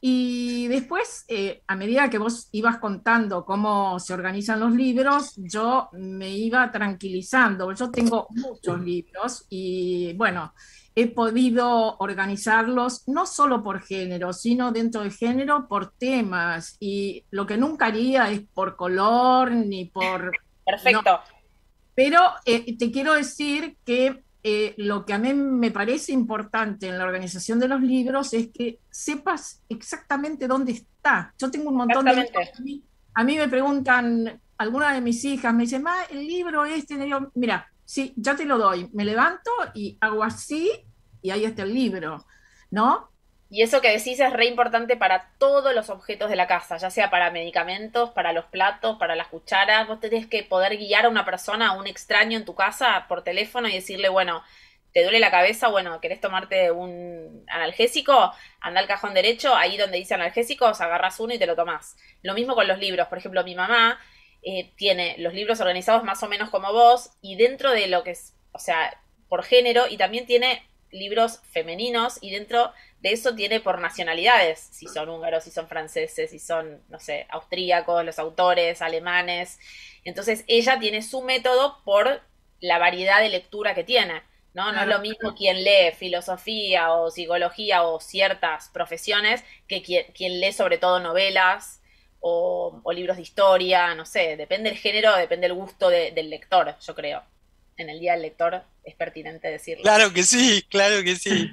Y después, a medida que vos ibas contando cómo se organizan los libros, yo me iba tranquilizando. Yo tengo muchos libros y, bueno, he podido organizarlos no solo por género, sino dentro del género por temas. Y lo que nunca haría es por color ni por... Perfecto. No. Pero te quiero decir que lo que a mí me parece importante en la organización de los libros es que sepas exactamente dónde está. Yo tengo un montón de libros. A mí me preguntan, alguna de mis hijas me dicen, el libro este, mira, sí, ya te lo doy. Me levanto y hago así y ahí está el libro, ¿no? Y eso que decís es re importante para todos los objetos de la casa, ya sea para medicamentos, para los platos, para las cucharas. Vos tenés que poder guiar a una persona, a un extraño en tu casa por teléfono y decirle, bueno, ¿te duele la cabeza? Bueno, ¿querés tomarte un analgésico? Anda al cajón derecho, ahí donde dice analgésicos, agarras uno y te lo tomás. Lo mismo con los libros. Por ejemplo, mi mamá tiene los libros organizados más o menos como vos, y dentro de lo que es, o sea, por género, y también tiene libros femeninos, y dentro de eso tiene por nacionalidades, si son húngaros, si son franceses, si son, no sé, austríacos, los autores, alemanes. Entonces ella tiene su método por la variedad de lectura que tiene, ¿no? No es lo mismo quien lee filosofía o psicología o ciertas profesiones que quien lee sobre todo novelas o libros de historia, no sé, depende del género, depende del gusto del lector, yo creo. En el Día del Lector es pertinente decirlo. Claro que sí, claro que sí.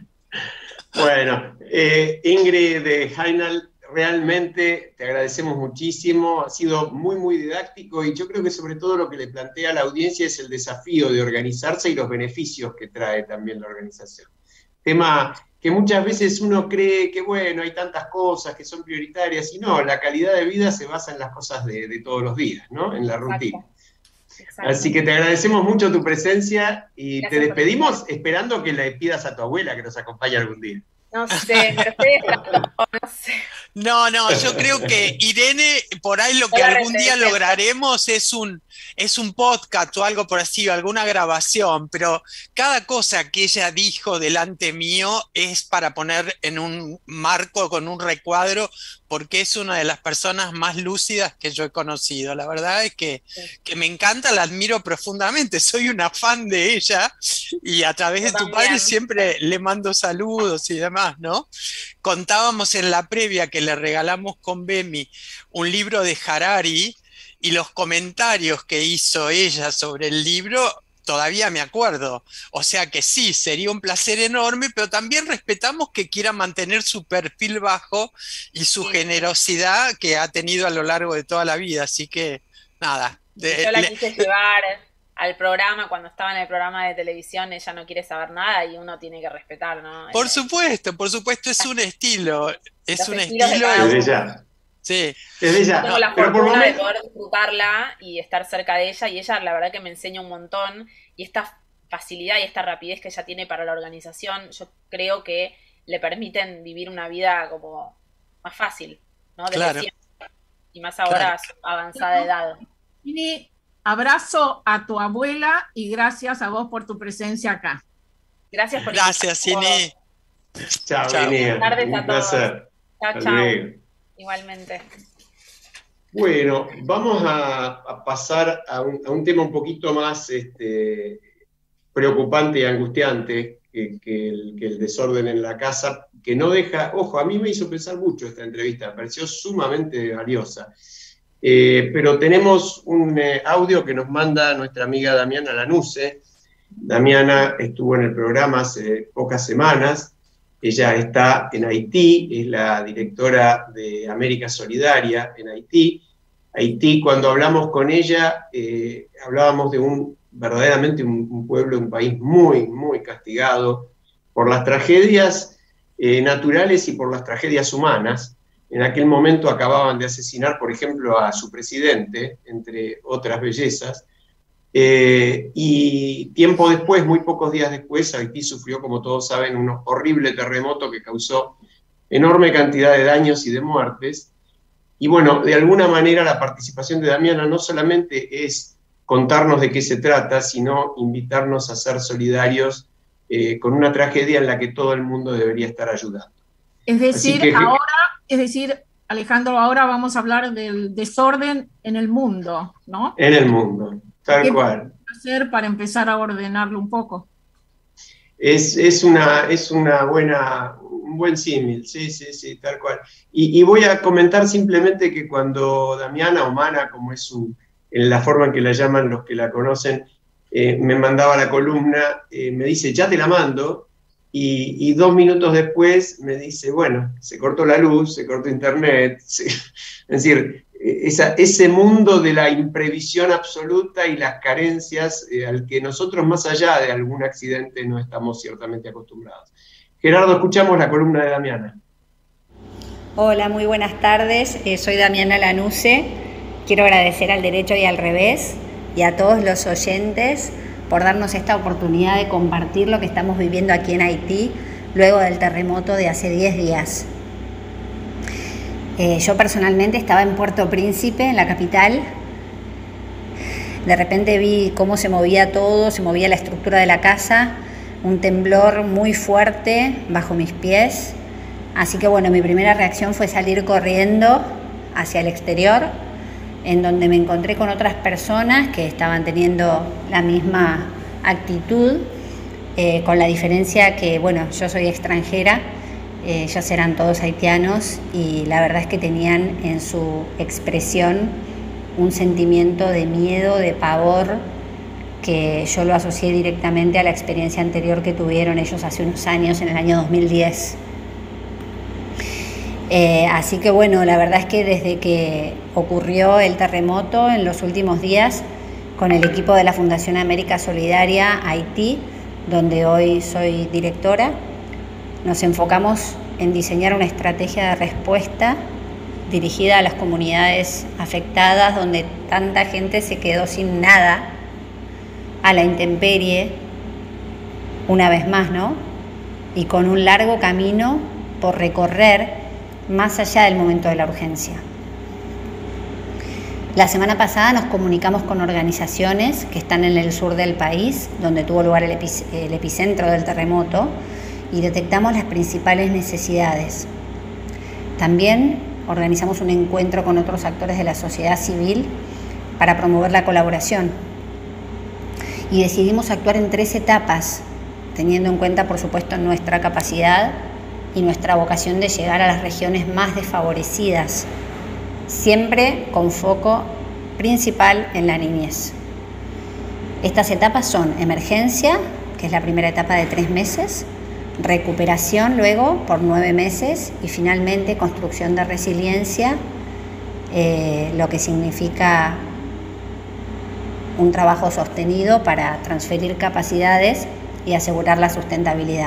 Bueno, Ingrid de Heinal, realmente te agradecemos muchísimo, ha sido muy, muy didáctico, y yo creo que sobre todo lo que le plantea a la audiencia es el desafío de organizarse y los beneficios que trae también la organización. Tema que muchas veces uno cree que, bueno, hay tantas cosas que son prioritarias, y no, la calidad de vida se basa en las cosas de todos los días, ¿no? En la rutina. Exacto. Así que te agradecemos mucho tu presencia y gracias, te despedimos esperando que le pidas a tu abuela que nos acompañe algún día. No sé, Mercedes, no sé. No, yo creo que Irene, por ahí lo que algún día lograremos es un podcast o algo por así, alguna grabación, pero cada cosa que ella dijo delante mío es para poner en un marco con un recuadro, porque es una de las personas más lúcidas que yo he conocido. La verdad es que me encanta, la admiro profundamente, soy una fan de ella, y a través de tu padre siempre le mando saludos y demás, ¿no? Contábamos en la previa que le regalamos con Bemi un libro de Harari, y los comentarios que hizo ella sobre el libro todavía me acuerdo. O sea que sí, sería un placer enorme, pero también respetamos que quiera mantener su perfil bajo y su generosidad que ha tenido a lo largo de toda la vida. Así que, nada. Yo la quise llevar al programa, cuando estaba en el programa de televisión, ella no quiere saber nada y uno tiene que respetar, ¿no? Por supuesto, es un estilo. Es un estilo. Desde ya. Sí. Desde ya. Tengo la fortuna de poder disfrutarla y estar cerca de ella, y ella la verdad que me enseña un montón, y esta facilidad y esta rapidez que ella tiene para la organización, yo creo que le permiten vivir una vida como más fácil, ¿no? Desde claro. siempre. Y más ahora a su avanzada edad. Y abrazo a tu abuela y gracias a vos por tu presencia acá. Gracias por Gracias, Ini. Chao, Buenas tardes un a todos. placer. Chao. Igualmente. Bueno, vamos a pasar a un tema un poquito más preocupante y angustiante que el desorden en la casa, que no deja, ojo, a mí me hizo pensar mucho esta entrevista, me pareció sumamente valiosa. Pero tenemos un audio que nos manda nuestra amiga Damiana Lanuse. Damiana estuvo en el programa hace pocas semanas. Ella está en Haití, es la directora de América Solidaria en Haití. Haití, cuando hablamos con ella, hablábamos de verdaderamente un pueblo, un país muy, muy castigado por las tragedias naturales y por las tragedias humanas. En aquel momento acababan de asesinar, por ejemplo, a su presidente, entre otras bellezas, y tiempo después, muy pocos días después, Haití sufrió, como todos saben, un horrible terremoto que causó enorme cantidad de daños y de muertes. Y bueno, de alguna manera la participación de Damiana no solamente es contarnos de qué se trata, sino invitarnos a ser solidarios con una tragedia en la que todo el mundo debería estar ayudando. Es decir, Alejandro, ahora vamos a hablar del desorden en el mundo, ¿no? En el mundo, tal cual. ¿Qué podemos hacer para empezar a ordenarlo un poco? Es un buen símil, sí, tal cual. Y voy a comentar simplemente que cuando Damiana, o Mana, como es en la forma en que la llaman los que la conocen, me mandaba la columna, me dice, ya te la mando, y 2 minutos después me dice, bueno, se cortó la luz, se cortó internet, es decir, ese mundo de la imprevisión absoluta y las carencias al que nosotros, más allá de algún accidente, no estamos ciertamente acostumbrados. Gerardo, escuchamos la columna de Damiana. Hola, muy buenas tardes, soy Damiana Lanuse. Quiero agradecer al Derecho y al Revés y a todos los oyentes por darnos esta oportunidad de compartir lo que estamos viviendo aquí en Haití luego del terremoto de hace 10 días. Yo personalmente estaba en Puerto Príncipe, en la capital. De repente vi cómo se movía todo, se movía la estructura de la casa, un temblor muy fuerte bajo mis pies. Así que bueno, mi primera reacción fue salir corriendo hacia el exterior, en donde me encontré con otras personas que estaban teniendo la misma actitud, con la diferencia que, bueno, yo soy extranjera, ellos eran todos haitianos y la verdad es que tenían en su expresión un sentimiento de miedo, de pavor, que yo lo asocié directamente a la experiencia anterior que tuvieron ellos hace unos años, en el año 2010. Así que bueno, la verdad es que desde que ocurrió el terremoto en los últimos días, con el equipo de la Fundación América Solidaria Haití, donde hoy soy directora, nos enfocamos en diseñar una estrategia de respuesta dirigida a las comunidades afectadas, donde tanta gente se quedó sin nada, a la intemperie, una vez más, ¿no? Y con un largo camino por recorrer más allá del momento de la urgencia. La semana pasada nos comunicamos con organizaciones que están en el sur del país, donde tuvo lugar el epicentro del terremoto, y detectamos las principales necesidades. También organizamos un encuentro con otros actores de la sociedad civil para promover la colaboración. Y decidimos actuar en 3 etapas, teniendo en cuenta, por supuesto, nuestra capacidad y nuestra vocación de llegar a las regiones más desfavorecidas, siempre con foco principal en la niñez. Estas etapas son emergencia, que es la primera etapa de 3 meses, recuperación luego por 9 meses y finalmente construcción de resiliencia, lo que significa un trabajo sostenido para transferir capacidades y asegurar la sustentabilidad.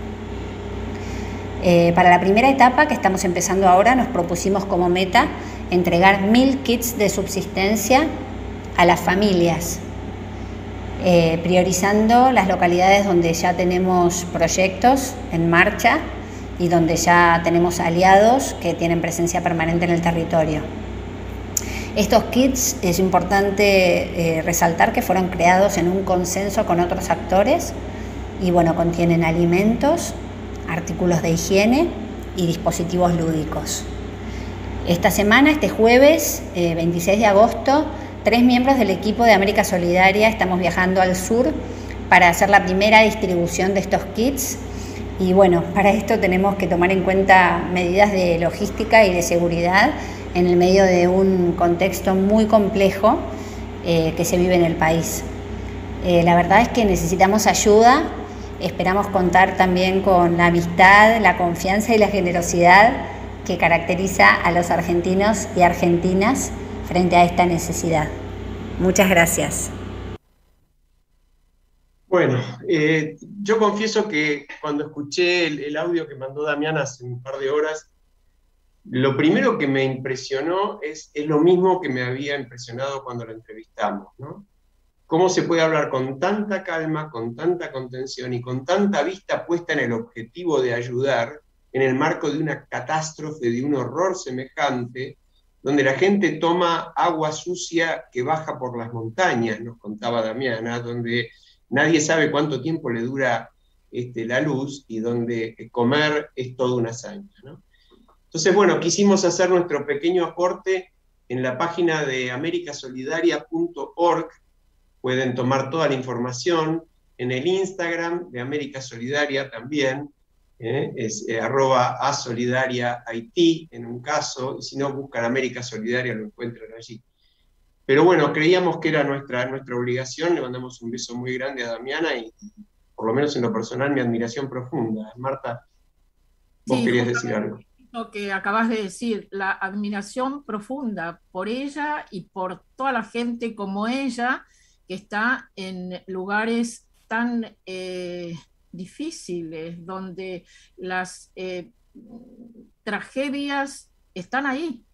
Para la primera etapa, que estamos empezando ahora, nos propusimos como meta entregar 1000 kits de subsistencia a las familias, priorizando las localidades donde ya tenemos proyectos en marcha y donde ya tenemos aliados que tienen presencia permanente en el territorio. Estos kits, es importante resaltar que fueron creados en un consenso con otros actores y bueno, contienen alimentos, artículos de higiene y dispositivos lúdicos. Esta semana, este jueves 26 de agosto, 3 miembros del equipo de América Solidaria estamos viajando al sur para hacer la primera distribución de estos kits. Y bueno, para esto tenemos que tomar en cuenta medidas de logística y de seguridad en el medio de un contexto muy complejo que se vive en el país. La verdad es que necesitamos ayuda. Esperamos contar también con la amistad, la confianza y la generosidad que caracteriza a los argentinos y argentinas frente a esta necesidad. Muchas gracias. Bueno, yo confieso que cuando escuché el audio que mandó Damián hace un par de horas, lo primero que me impresionó es lo mismo que me había impresionado cuando lo entrevistamos, ¿no? Cómo se puede hablar con tanta calma, con tanta contención y con tanta vista puesta en el objetivo de ayudar en el marco de una catástrofe, de un horror semejante, donde la gente toma agua sucia que baja por las montañas, nos contaba Damiana, donde nadie sabe cuánto tiempo le dura la luz y donde comer es toda una hazaña, ¿no? Entonces, bueno, quisimos hacer nuestro pequeño aporte en la página de americasolidaria.org. Pueden tomar toda la información en el Instagram de América Solidaria también, es @asolidariahaití en un caso, y si no buscan América Solidaria lo encuentran allí. Pero bueno, creíamos que era nuestra obligación, le mandamos un beso muy grande a Damiana y por lo menos en lo personal mi admiración profunda. Marta, vos Sí, querías decir algo. Lo que acabas de decir, la admiración profunda por ella y por toda la gente como ella que está en lugares tan difíciles, donde las tragedias están ahí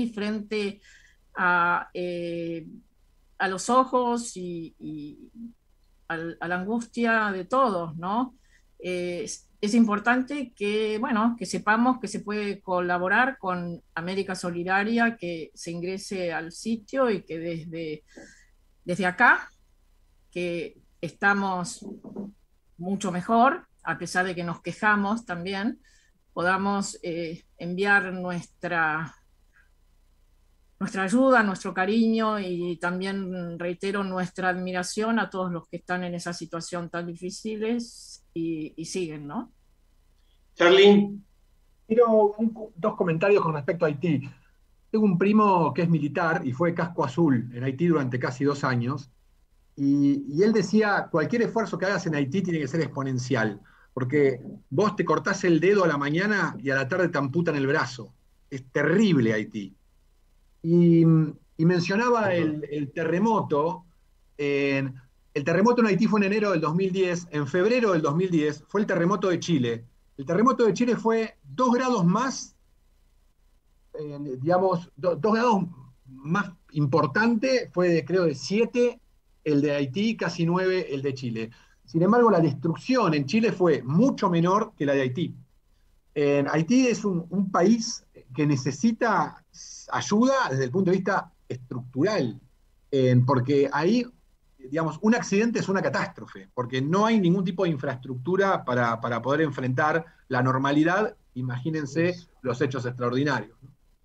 frente a los ojos y a la angustia de todos, ¿no? Es importante que, bueno, que sepamos que se puede colaborar con América Solidaria, que se ingrese al sitio y que desde acá, que estamos mucho mejor, a pesar de que nos quejamos también, podamos enviar nuestra ayuda, nuestro cariño, y también reitero nuestra admiración a todos los que están en esa situación tan difíciles y siguen, ¿no? Charly. Quiero dos comentarios con respecto a Haití. Tengo un primo que es militar y fue casco azul en Haití durante casi 2 años, y él decía, cualquier esfuerzo que hagas en Haití tiene que ser exponencial, porque vos te cortás el dedo a la mañana y a la tarde te amputan el brazo. Es terrible Haití. Y mencionaba el terremoto. El terremoto en Haití fue en enero del 2010. En febrero del 2010 fue el terremoto de Chile. El terremoto de Chile fue 2 grados más, digamos, 2 grados más importante, fue creo de 7 el de Haití, casi 9 el de Chile. Sin embargo, la destrucción en Chile fue mucho menor que la de Haití. Haití es un país que necesita ayuda desde el punto de vista estructural, porque ahí, digamos, un accidente es una catástrofe, porque no hay ningún tipo de infraestructura para poder enfrentar la normalidad. Imagínense los hechos extraordinarios.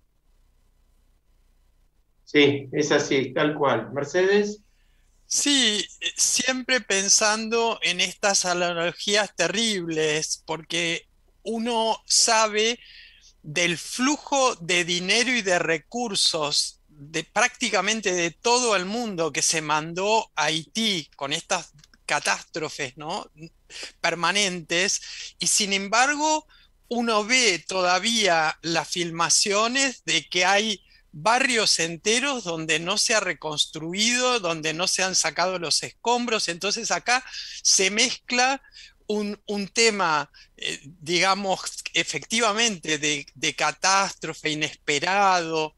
Sí, es así, tal cual. Mercedes. Sí, siempre pensando en estas analogías terribles, porque uno sabe del flujo de dinero y de recursos de prácticamente de todo el mundo que se mandó a Haití con estas catástrofes, ¿no?, permanentes, y sin embargo uno ve todavía las filmaciones de que hay barrios enteros donde no se ha reconstruido, donde no se han sacado los escombros. Entonces acá se mezcla un tema, digamos, efectivamente de catástrofe inesperado,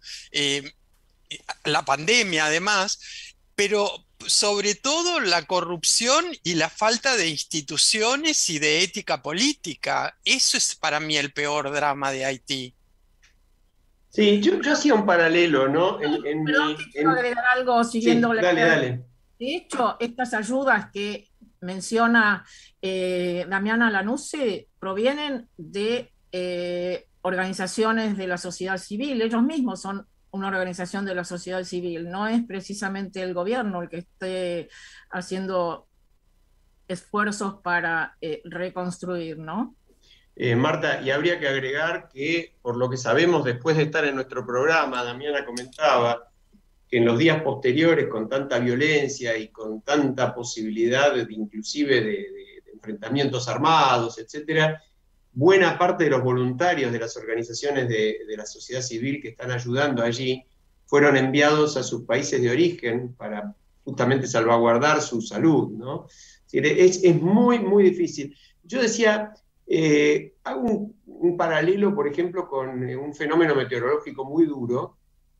la pandemia además, pero sobre todo la corrupción y la falta de instituciones y de ética política. Eso es para mí el peor drama de Haití. Sí, yo hacía un paralelo, ¿no? Perdón, quiero agregar algo siguiendo sí, la dale, idea. dale. De hecho, estas ayudas que menciona Damiana Lanuse provienen de organizaciones de la sociedad civil. Ellos mismos son una organización de la sociedad civil. No es precisamente el gobierno el que esté haciendo esfuerzos para reconstruir, ¿no? Marta, y habría que agregar que, por lo que sabemos después de estar en nuestro programa, Damiana comentaba que en los días posteriores, con tanta violencia y con tanta posibilidad inclusive de enfrentamientos armados, etcétera, buena parte de los voluntarios de las organizaciones de la sociedad civil que están ayudando allí fueron enviados a sus países de origen para justamente salvaguardar su salud, ¿no? Es muy, muy difícil. Yo decía, hago un paralelo, por ejemplo, con un fenómeno meteorológico muy duro.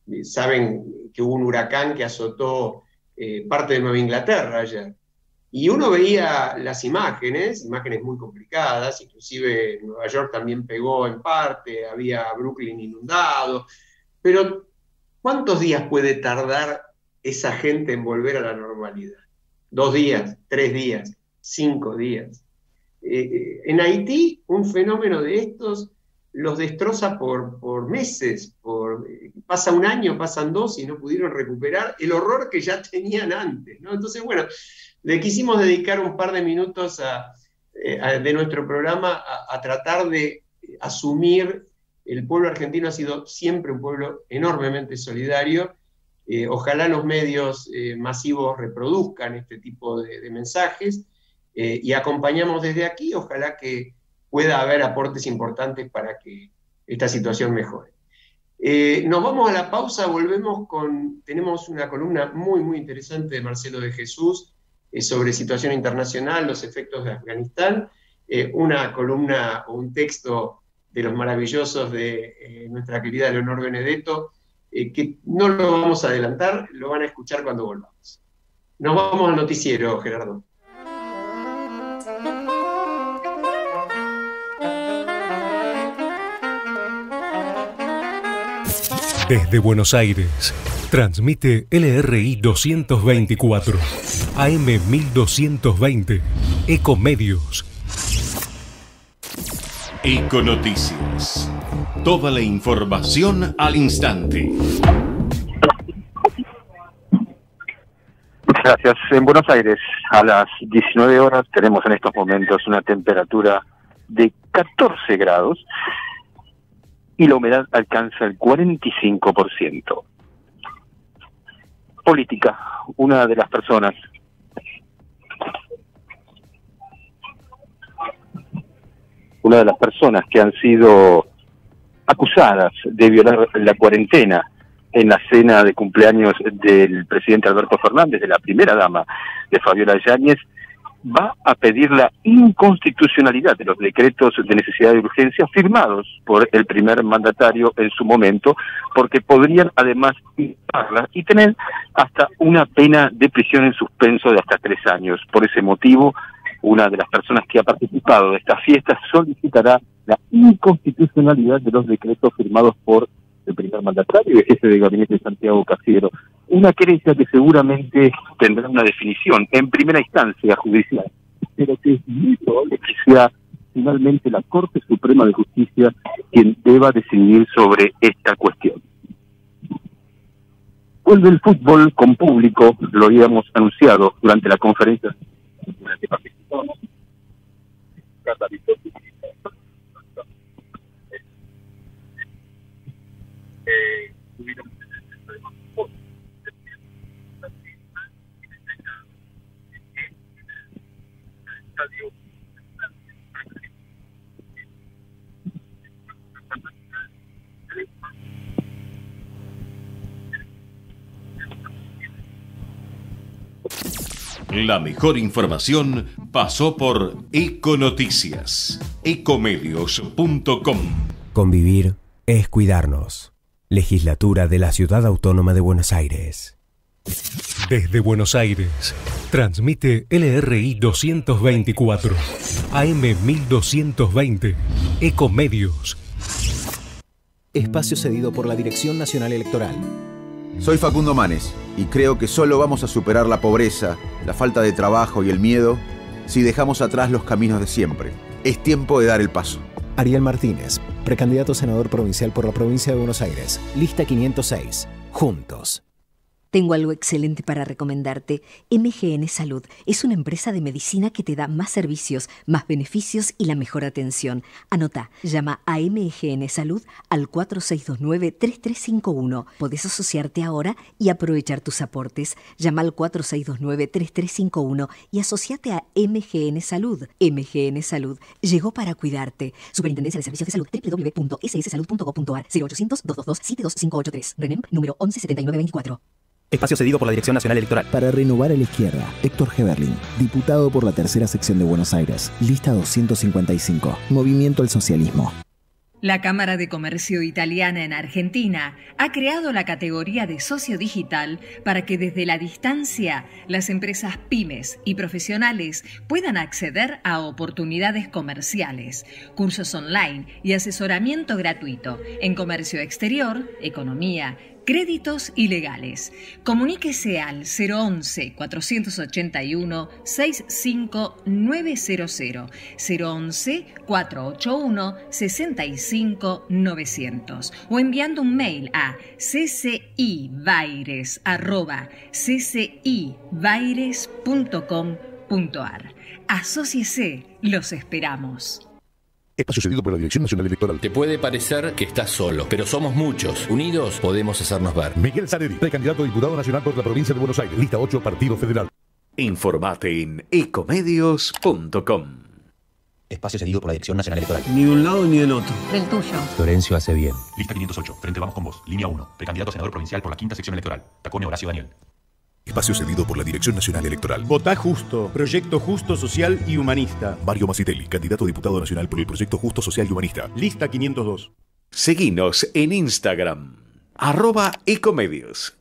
Saben que hubo un huracán que azotó parte de Nueva Inglaterra ayer. Y uno veía las imágenes muy complicadas, inclusive Nueva York también pegó en parte, había Brooklyn inundado, pero ¿cuántos días puede tardar esa gente en volver a la normalidad? 2 días, 3 días, 5 días. En Haití, un fenómeno de estos los destroza por meses, pasa 1 año, pasan 2 y no pudieron recuperar el horror que ya tenían antes, ¿no? Entonces, bueno, le quisimos dedicar un par de minutos de nuestro programa a tratar de asumir. El pueblo argentino ha sido siempre un pueblo enormemente solidario. Ojalá los medios masivos reproduzcan este tipo de mensajes, y acompañamos desde aquí. Ojalá que pueda haber aportes importantes para que esta situación mejore. Nos vamos a la pausa, volvemos tenemos una columna muy, muy interesante de Marcelo de Jesús sobre situación internacional, los efectos de Afganistán, una columna o un texto de los maravillosos de nuestra querida Leonor Benedetto, que no lo vamos a adelantar, lo van a escuchar cuando volvamos. Nos vamos al noticiero, Gerardo. Desde Buenos Aires, transmite LRI 224, AM 1220, Ecomedios. Econoticias. Toda la información al instante. Gracias. En Buenos Aires, a las 19 horas, tenemos en estos momentos una temperatura de 14 grados y la humedad alcanza el 45%. Política. Una de las personas que han sido acusadas de violar la cuarentena en la cena de cumpleaños del presidente Alberto Fernández, de la primera dama de Fabiola Yáñez, va a pedir la inconstitucionalidad de los decretos de necesidad de urgencia firmados por el primer mandatario en su momento, porque podrían además impugnarla y tener hasta una pena de prisión en suspenso de hasta 3 años. Por ese motivo, una de las personas que ha participado de esta fiesta solicitará la inconstitucionalidad de los decretos firmados por el primer mandatario y el jefe de gabinete Santiago Cafiero. Una querella que seguramente tendrá una definición en primera instancia judicial, pero que es muy probable que sea finalmente la Corte Suprema de Justicia quien deba decidir sobre esta cuestión. Vuelve el fútbol con público, lo habíamos anunciado durante la conferencia en la que participamos. La mejor información pasó por Econoticias, ecomedios.com. Convivir es cuidarnos. Legislatura de la Ciudad Autónoma de Buenos Aires. Desde Buenos Aires, transmite LRI 224, AM 1220, Ecomedios. Espacio cedido por la Dirección Nacional Electoral. Soy Facundo Manes y creo que solo vamos a superar la pobreza, la falta de trabajo y el miedo si dejamos atrás los caminos de siempre. Es tiempo de dar el paso. Ariel Martínez, precandidato a senador provincial por la provincia de Buenos Aires. Lista 506. Juntos. Tengo algo excelente para recomendarte. MGN Salud es una empresa de medicina que te da más servicios, más beneficios y la mejor atención. Anota, llama a MGN Salud al 4629-3351. Podés asociarte ahora y aprovechar tus aportes. Llama al 4629-3351 y asociate a MGN Salud. MGN Salud llegó para cuidarte. Superintendencia de Servicios de Salud, www.sssalud.gov.ar, 0800-222-72583. RENEM, número 117924. Espacio cedido por la Dirección Nacional Electoral. Para renovar a la izquierda, Héctor Heberlin, diputado por la tercera sección de Buenos Aires, lista 255, Movimiento al Socialismo. La Cámara de Comercio Italiana en Argentina ha creado la categoría de socio digital para que desde la distancia las empresas pymes y profesionales puedan acceder a oportunidades comerciales, cursos online y asesoramiento gratuito en comercio exterior, economía, créditos y legales. Comuníquese al 011-481-65900, 011-481-65900 o enviando un mail a ccibaires@ccibaires.com.ar. Asóciese, los esperamos. Espacio cedido por la Dirección Nacional Electoral. Te puede parecer que estás solo, pero somos muchos. Unidos podemos hacernos ver. Miguel Zaneri, precandidato a diputado nacional por la provincia de Buenos Aires. Lista 8, Partido Federal. Informate en ecomedios.com. Espacio cedido por la Dirección Nacional Electoral. Ni de un lado ni del otro. Del tuyo. Florencio hace bien. Lista 508. Frente Vamos con Vos. Línea 1. Precandidato a senador provincial por la quinta sección electoral. Tacone Horacio Daniel. Espacio cedido por la Dirección Nacional Electoral. Votá Justo, proyecto justo, social y humanista. Mario Masitelli, candidato a diputado nacional por el proyecto Justo, Social y Humanista. Lista 502. Seguinos en Instagram, @ecomedios.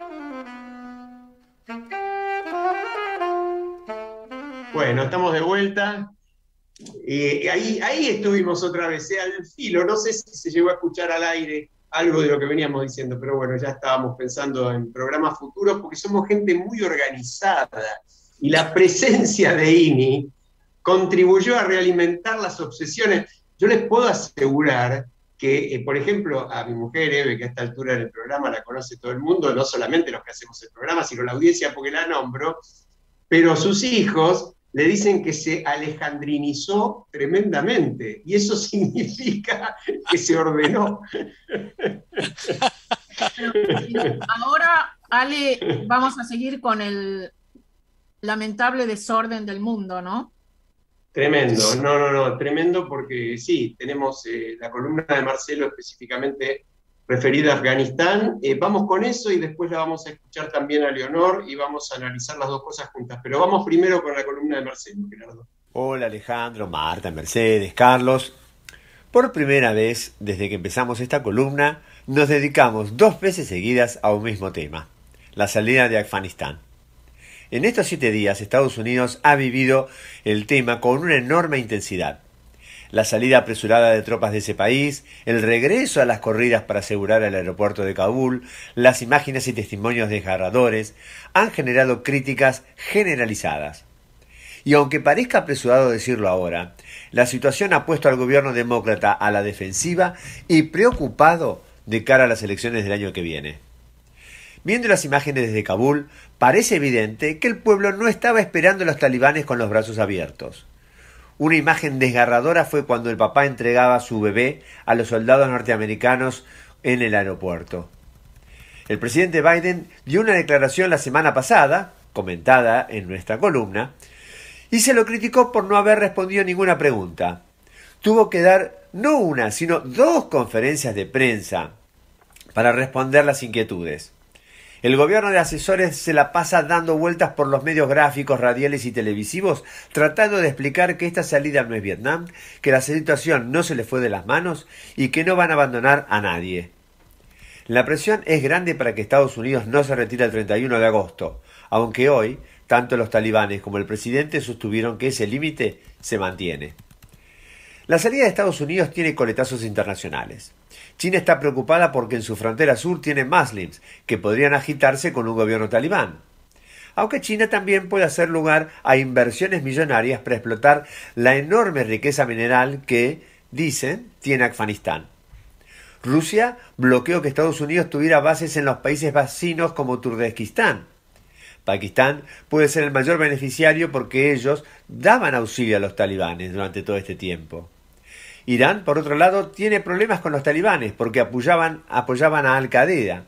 Bueno, estamos de vuelta. Ahí estuvimos otra vez, al filo. No sé si se llegó a escuchar al aire algo de lo que veníamos diciendo, pero bueno, ya estábamos pensando en programas futuros porque somos gente muy organizada y la presencia de INI contribuyó a realimentar las obsesiones. Yo les puedo asegurar que, por ejemplo, a mi mujer, Eve, que a esta altura del programa la conoce todo el mundo, no solamente los que hacemos el programa, sino la audiencia porque la nombro, pero sus hijos le dicen que se alejandrinizó tremendamente, y eso significa que se ordenó. Ahora, Ale, vamos a seguir con el lamentable desorden del mundo, ¿no? Tremendo, no, tremendo porque sí, tenemos la columna de Marcelo específicamente referida a Afganistán. Vamos con eso y después la vamos a escuchar también a Leonor y vamos a analizar las dos cosas juntas. Pero vamos primero con la columna de Marcelo, Gerardo. Hola Alejandro, Marta, Mercedes, Carlos. Por primera vez desde que empezamos esta columna, nos dedicamos 2 veces seguidas a un mismo tema, la salida de Afganistán. En estos 7 días, Estados Unidos ha vivido el tema con una enorme intensidad. La salida apresurada de tropas de ese país, el regreso a las corridas para asegurar el aeropuerto de Kabul, las imágenes y testimonios desgarradores han generado críticas generalizadas. Y aunque parezca apresurado decirlo ahora, la situación ha puesto al gobierno demócrata a la defensiva y preocupado de cara a las elecciones del año que viene. Viendo las imágenes desde Kabul, parece evidente que el pueblo no estaba esperando a los talibanes con los brazos abiertos. Una imagen desgarradora fue cuando el papá entregaba a su bebé a los soldados norteamericanos en el aeropuerto. El presidente Biden dio una declaración la semana pasada, comentada en nuestra columna, y se lo criticó por no haber respondido ninguna pregunta. Tuvo que dar no una, sino 2 conferencias de prensa para responder las inquietudes. El gobierno de asesores se la pasa dando vueltas por los medios gráficos, radiales y televisivos, tratando de explicar que esta salida no es Vietnam, que la situación no se le fue de las manos y que no van a abandonar a nadie. La presión es grande para que Estados Unidos no se retire el 31 de agosto, aunque hoy tanto los talibanes como el presidente sostuvieron que ese límite se mantiene. La salida de Estados Unidos tiene coletazos internacionales. China está preocupada porque en su frontera sur tiene muslims que podrían agitarse con un gobierno talibán. Aunque China también puede hacer lugar a inversiones millonarias para explotar la enorme riqueza mineral que, dicen, tiene Afganistán. Rusia bloqueó que Estados Unidos tuviera bases en los países vecinos como Turkmenistán. Pakistán puede ser el mayor beneficiario porque ellos daban auxilio a los talibanes durante todo este tiempo. Irán, por otro lado, tiene problemas con los talibanes porque apoyaban a Al-Qaeda,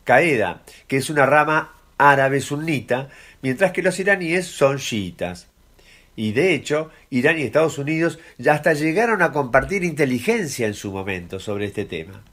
que es una rama árabe sunita, mientras que los iraníes son chiitas. Y de hecho, Irán y Estados Unidos ya hasta llegaron a compartir inteligencia en su momento sobre este tema.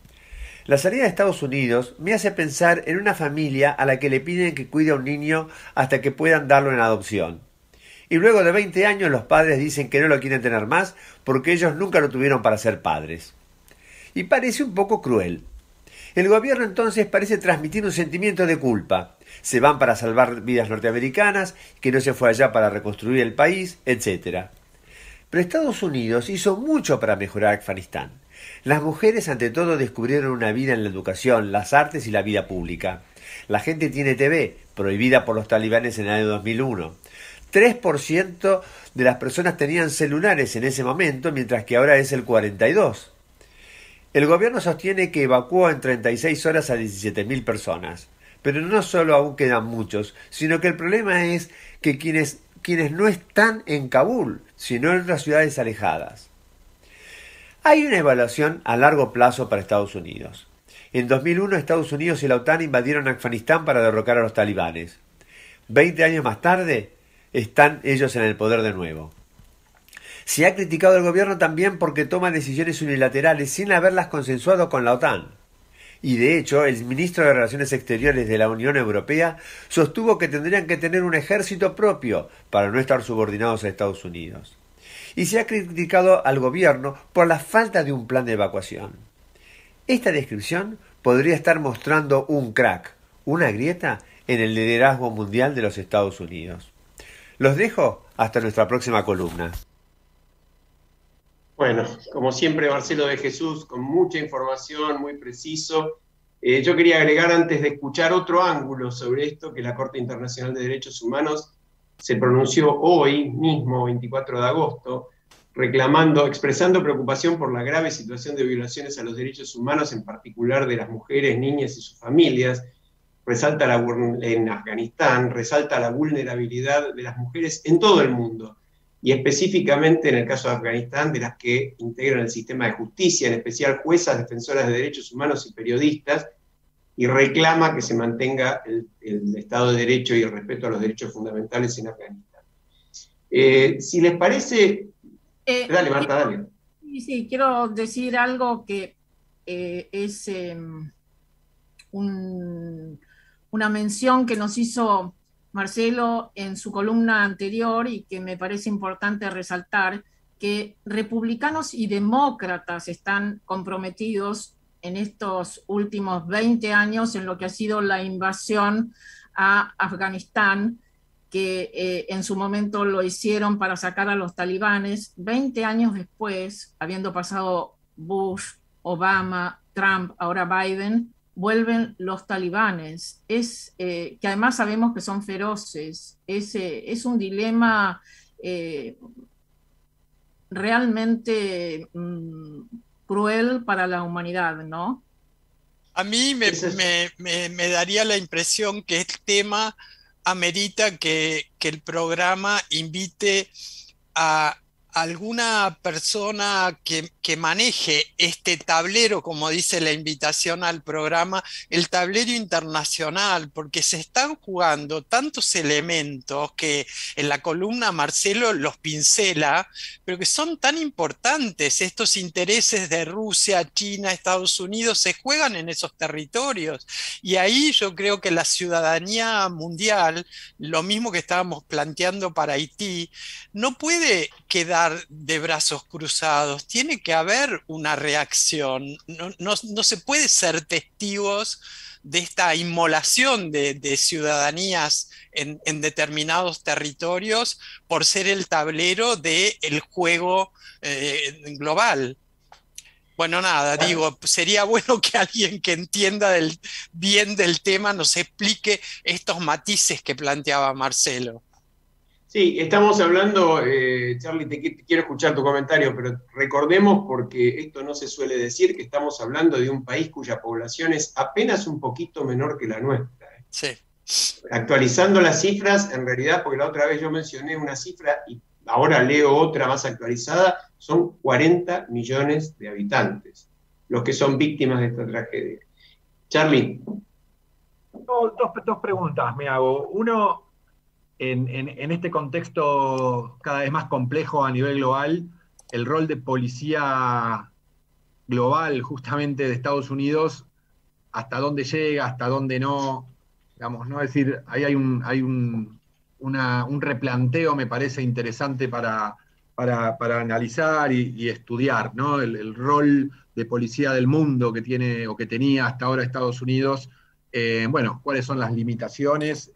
La salida de Estados Unidos me hace pensar en una familia a la que le piden que cuide a un niño hasta que puedan darlo en adopción. Y luego de 20 años los padres dicen que no lo quieren tener más porque ellos nunca lo tuvieron para ser padres. Y parece un poco cruel. El gobierno entonces parece transmitir un sentimiento de culpa. Se van para salvar vidas norteamericanas, que no se fue allá para reconstruir el país, etc. Pero Estados Unidos hizo mucho para mejorar Afganistán. Las mujeres ante todo descubrieron una vida en la educación, las artes y la vida pública. La gente tiene TV, prohibida por los talibanes en el año 2001. 3% de las personas tenían celulares en ese momento, mientras que ahora es el 42%. El gobierno sostiene que evacuó en 36 horas a 17.000 personas. Pero no solo aún quedan muchos, sino que el problema es que quienes no están en Kabul, sino en otras ciudades alejadas. Hay una evaluación a largo plazo para Estados Unidos. En 2001 Estados Unidos y la OTAN invadieron Afganistán para derrocar a los talibanes. 20 años más tarde, están ellos en el poder de nuevo. Se ha criticado al gobierno también porque toma decisiones unilaterales sin haberlas consensuado con la OTAN. Y de hecho, el ministro de Relaciones Exteriores de la Unión Europea sostuvo que tendrían que tener un ejército propio para no estar subordinados a Estados Unidos. Y se ha criticado al gobierno por la falta de un plan de evacuación. Esta descripción podría estar mostrando un crack, una grieta en el liderazgo mundial de los Estados Unidos. Los dejo hasta nuestra próxima columna. Bueno, como siempre, Marcelo de Jesús, con mucha información, muy preciso. Yo quería agregar, antes de escuchar otro ángulo sobre esto, que la Corte Internacional de Derechos Humanos se pronunció hoy mismo, 24 de agosto, expresando preocupación por la grave situación de violaciones a los derechos humanos, en particular de las mujeres, niñas y sus familias. En Afganistán, resalta la vulnerabilidad de las mujeres en todo el mundo, y específicamente en el caso de Afganistán, de las que integran el sistema de justicia, en especial juezas, defensoras de derechos humanos y periodistas, y reclama que se mantenga el Estado de Derecho y el respeto a los derechos fundamentales en Afganistán. Si les parece... dale, Marta, dale. Sí, quiero decir algo que es una mención que nos hizo Marcelo en su columna anterior y que me parece importante resaltar, que republicanos y demócratas están comprometidos en estos últimos 20 años en lo que ha sido la invasión a Afganistán, que en su momento lo hicieron para sacar a los talibanes. 20 años después, habiendo pasado Bush, Obama, Trump, ahora Biden, vuelven los talibanes, que además sabemos que son feroces. Es un dilema realmente cruel para la humanidad, ¿no? A mí me daría la impresión que el tema amerita que el programa invite a alguna persona que maneje este tablero, como dice la invitación al programa, el tablero internacional, porque se están jugando tantos elementos que en la columna Marcelo los pincela, pero que son tan importantes. Estos intereses de Rusia, China, Estados Unidos se juegan en esos territorios, y ahí yo creo que la ciudadanía mundial, lo mismo que estábamos planteando para Haití, no puede quedar de brazos cruzados, tiene que haber una reacción. No se puede ser testigos de esta inmolación de ciudadanías en determinados territorios por ser el tablero del juego global. Bueno, nada, digo, sería bueno que alguien que entienda bien del tema nos explique estos matices que planteaba Marcelo. Sí, estamos hablando, Charlie, quiero escuchar tu comentario, pero recordemos, porque esto no se suele decir, que estamos hablando de un país cuya población es apenas un poquito menor que la nuestra. Sí. Actualizando las cifras, en realidad, porque la otra vez yo mencioné una cifra y ahora leo otra más actualizada, son 40 millones de habitantes los que son víctimas de esta tragedia. Charlie. Dos preguntas me hago. Uno, en este contexto cada vez más complejo a nivel global, el rol de policía global justamente de Estados Unidos, hasta dónde llega, hasta dónde no, digamos, ¿no? Es decir, ahí hay un replanteo, me parece interesante para analizar y estudiar, ¿no? El rol de policía del mundo que tiene o que tenía hasta ahora Estados Unidos, bueno, cuáles son las limitaciones,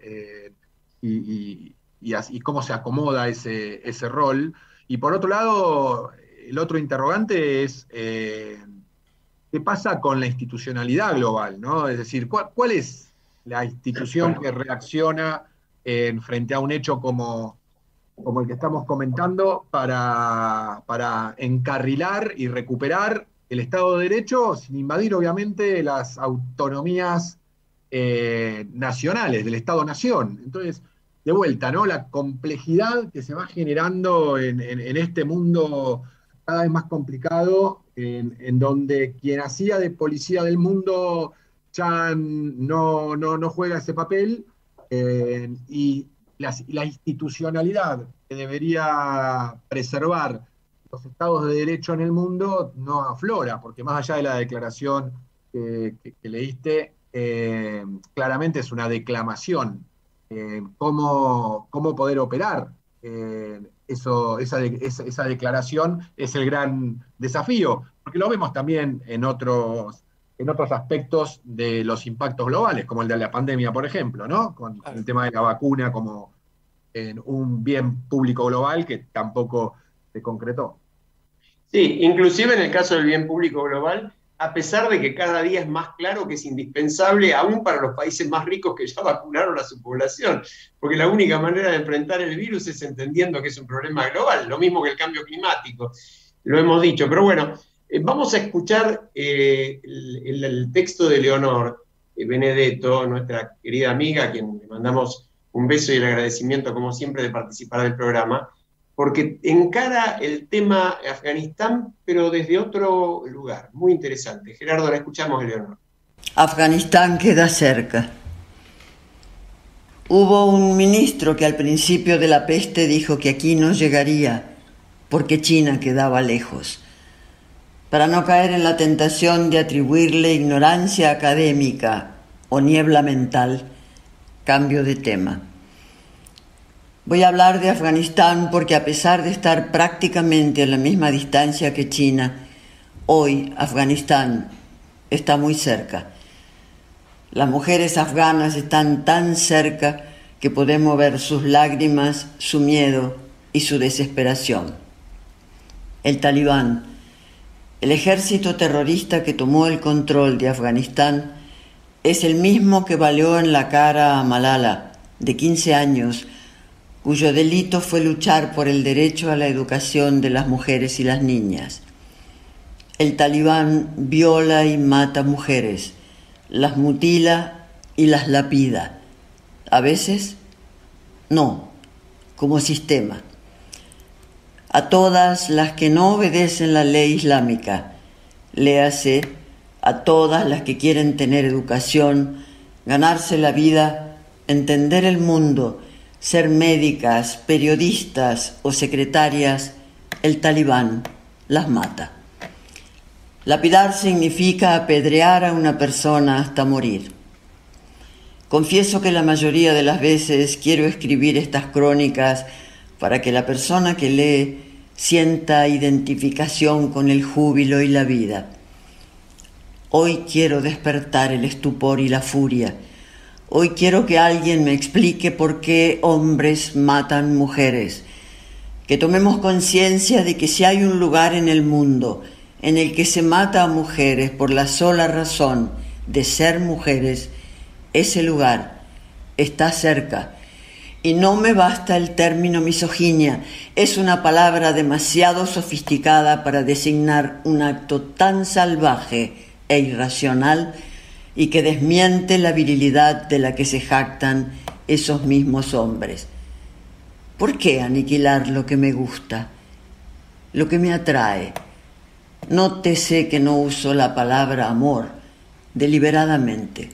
y cómo se acomoda ese rol. Y por otro lado, el otro interrogante es qué pasa con la institucionalidad global, ¿no? Es decir, ¿cuál es la institución que reacciona frente a un hecho como el que estamos comentando para encarrilar y recuperar el Estado de Derecho sin invadir, obviamente, las autonomías nacionales del Estado-Nación? Entonces, de vuelta, ¿no? La complejidad que se va generando en este mundo cada vez más complicado, en donde quien hacía de policía del mundo ya no juega ese papel, y la institucionalidad que debería preservar los estados de derecho en el mundo no aflora, porque más allá de la declaración que leíste, claramente es una declamación. Cómo poder operar esa declaración es el gran desafío, porque lo vemos también en otros aspectos de los impactos globales, como el de la pandemia, por ejemplo, ¿no? Con el tema de la vacuna como un bien público global que tampoco se concretó. Sí, inclusive en el caso del bien público global, a pesar de que cada día es más claro que es indispensable aún para los países más ricos que ya vacunaron a su población, porque la única manera de enfrentar el virus es entendiendo que es un problema global, lo mismo que el cambio climático, lo hemos dicho. Pero bueno, vamos a escuchar el texto de Leonor Benedetto, nuestra querida amiga, a quien le mandamos un beso y el agradecimiento, como siempre, de participar del programa, porque encara el tema Afganistán, pero desde otro lugar, muy interesante. Gerardo, la escuchamos, Leonor. Afganistán queda cerca. Hubo un ministro que al principio de la peste dijo que aquí no llegaría, porque China quedaba lejos. Para no caer en la tentación de atribuirle ignorancia académica o niebla mental, cambio de tema. Voy a hablar de Afganistán porque a pesar de estar prácticamente a la misma distancia que China, hoy Afganistán está muy cerca. Las mujeres afganas están tan cerca que podemos ver sus lágrimas, su miedo y su desesperación. El Talibán, el ejército terrorista que tomó el control de Afganistán, es el mismo que baleó en la cara a Malala, de 15 años, cuyo delito fue luchar por el derecho a la educación de las mujeres y las niñas. El Talibán viola y mata mujeres, las mutila y las lapida. A veces, no, como sistema. A todas las que no obedecen la ley islámica, léase, a todas las que quieren tener educación, ganarse la vida, entender el mundo, ser médicas, periodistas o secretarias, el Talibán las mata. Lapidar significa apedrear a una persona hasta morir. Confieso que la mayoría de las veces quiero escribir estas crónicas para que la persona que lee sienta identificación con el júbilo y la vida. Hoy quiero despertar el estupor y la furia. Hoy quiero que alguien me explique por qué hombres matan mujeres. Que tomemos conciencia de que si hay un lugar en el mundo en el que se mata a mujeres por la sola razón de ser mujeres, ese lugar está cerca. Y no me basta el término misoginia, es una palabra demasiado sofisticada para designar un acto tan salvaje e irracional y que desmiente la virilidad de la que se jactan esos mismos hombres. ¿Por qué aniquilar lo que me gusta, lo que me atrae? Nótese que no uso la palabra amor deliberadamente.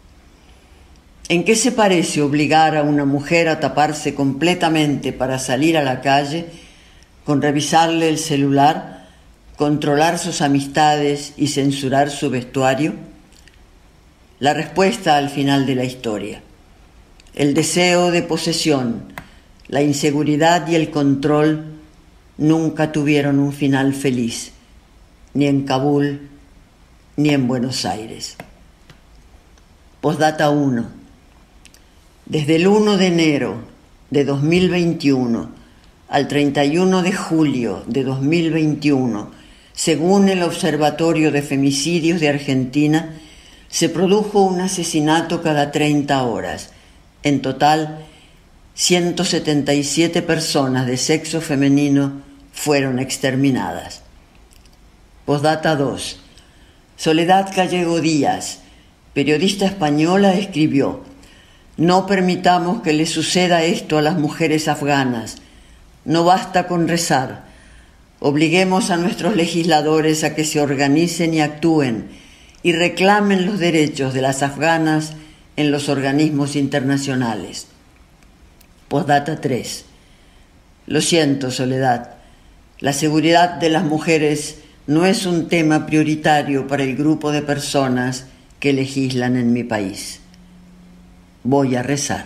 ¿En qué se parece obligar a una mujer a taparse completamente para salir a la calle, con revisarle el celular, controlar sus amistades y censurar su vestuario? La respuesta al final de la historia. El deseo de posesión, la inseguridad y el control nunca tuvieron un final feliz, ni en Kabul, ni en Buenos Aires. Postdata 1. Desde el 1 de enero de 2021 al 31 de julio de 2021, según el Observatorio de Femicidios de Argentina, se produjo un asesinato cada 30 horas. En total, 177 personas de sexo femenino fueron exterminadas. Postdata 2. Soledad Gallego Díaz, periodista española, escribió: no permitamos que le suceda esto a las mujeres afganas. No basta con rezar. Obliguemos a nuestros legisladores a que se organicen y actúen y reclamen los derechos de las afganas en los organismos internacionales. Postdata 3. Lo siento, Soledad. La seguridad de las mujeres no es un tema prioritario para el grupo de personas que legislan en mi país. Voy a rezar.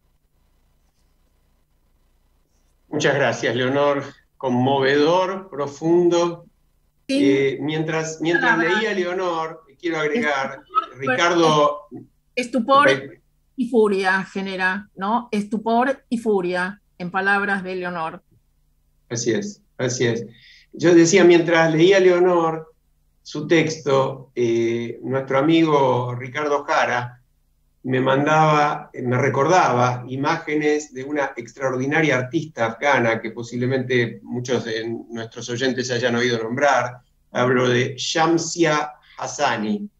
Muchas gracias, Leonor. Conmovedor, profundo. Sí. Mientras leía Leonor, quiero agregar, Ricardo... Estupor y furia genera, ¿no? Estupor y furia, en palabras de Leonor. Así es, así es. Yo decía, mientras leía Leonor su texto, nuestro amigo Ricardo Jara me recordaba imágenes de una extraordinaria artista afgana que posiblemente muchos de nuestros oyentes hayan oído nombrar. Hablo de Shamsia Hassani,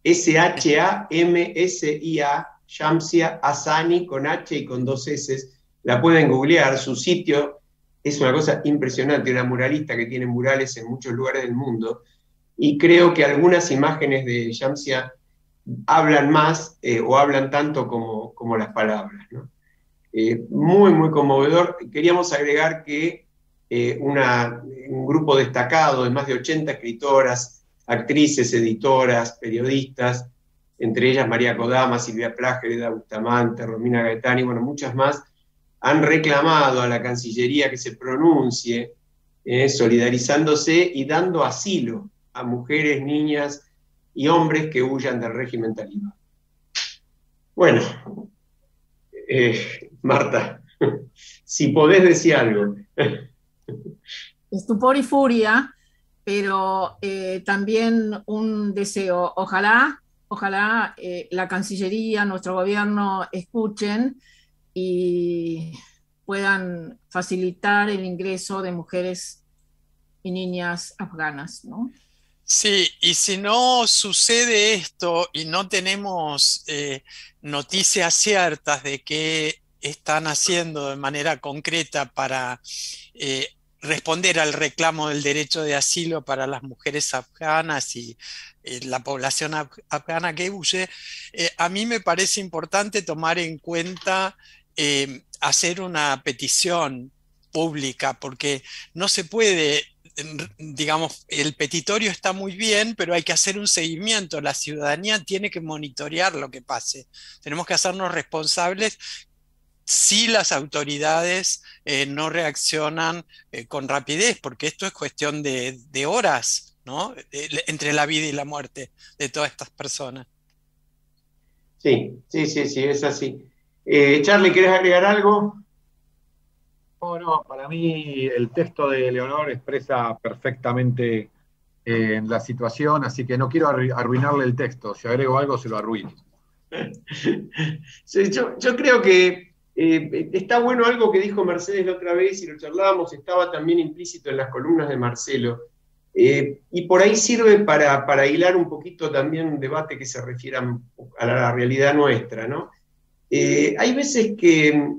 Shamsia, Shamsia Hassani, con H y con 2 S. La pueden googlear, su sitio es una cosa impresionante, una muralista que tiene murales en muchos lugares del mundo, y creo que algunas imágenes de Shamsia hablan más o hablan tanto como las palabras, ¿no? Muy, muy conmovedor. Queríamos agregar que un grupo destacado de más de 80 escritoras, actrices, editoras, periodistas, entre ellas María Kodama, Silvia Plager, Eda Bustamante, Romina Gaetani, bueno, muchas más, han reclamado a la Cancillería que se pronuncie, solidarizándose y dando asilo a mujeres, niñas y hombres que huyan del régimen talibán. Bueno, Marta, si podés decir algo. Estupor y furia, pero también un deseo. Ojalá la Cancillería, nuestro gobierno escuchen y puedan facilitar el ingreso de mujeres y niñas afganas, ¿no? Sí, y si no sucede esto y no tenemos noticias ciertas de qué están haciendo de manera concreta para responder al reclamo del derecho de asilo para las mujeres afganas y la población afgana que huye, a mí me parece importante tomar en cuenta hacer una petición pública, porque no se puede, digamos, el petitorio está muy bien, pero hay que hacer un seguimiento. La ciudadanía tiene que monitorear lo que pase. Tenemos que hacernos responsables si las autoridades no reaccionan con rapidez, porque esto es cuestión de horas, ¿no? Entre la vida y la muerte de todas estas personas. Sí, es así. Charlie, ¿querés agregar algo? No, para mí el texto de Leonor expresa perfectamente la situación, así que no quiero arruinarle el texto. Si agrego algo, se lo arruino. Sí, yo creo que está bueno algo que dijo Mercedes la otra vez y lo charlábamos, estaba también implícito en las columnas de Marcelo, y por ahí sirve para hilar un poquito también un debate que se refiere a la realidad nuestra, ¿no? Hay veces que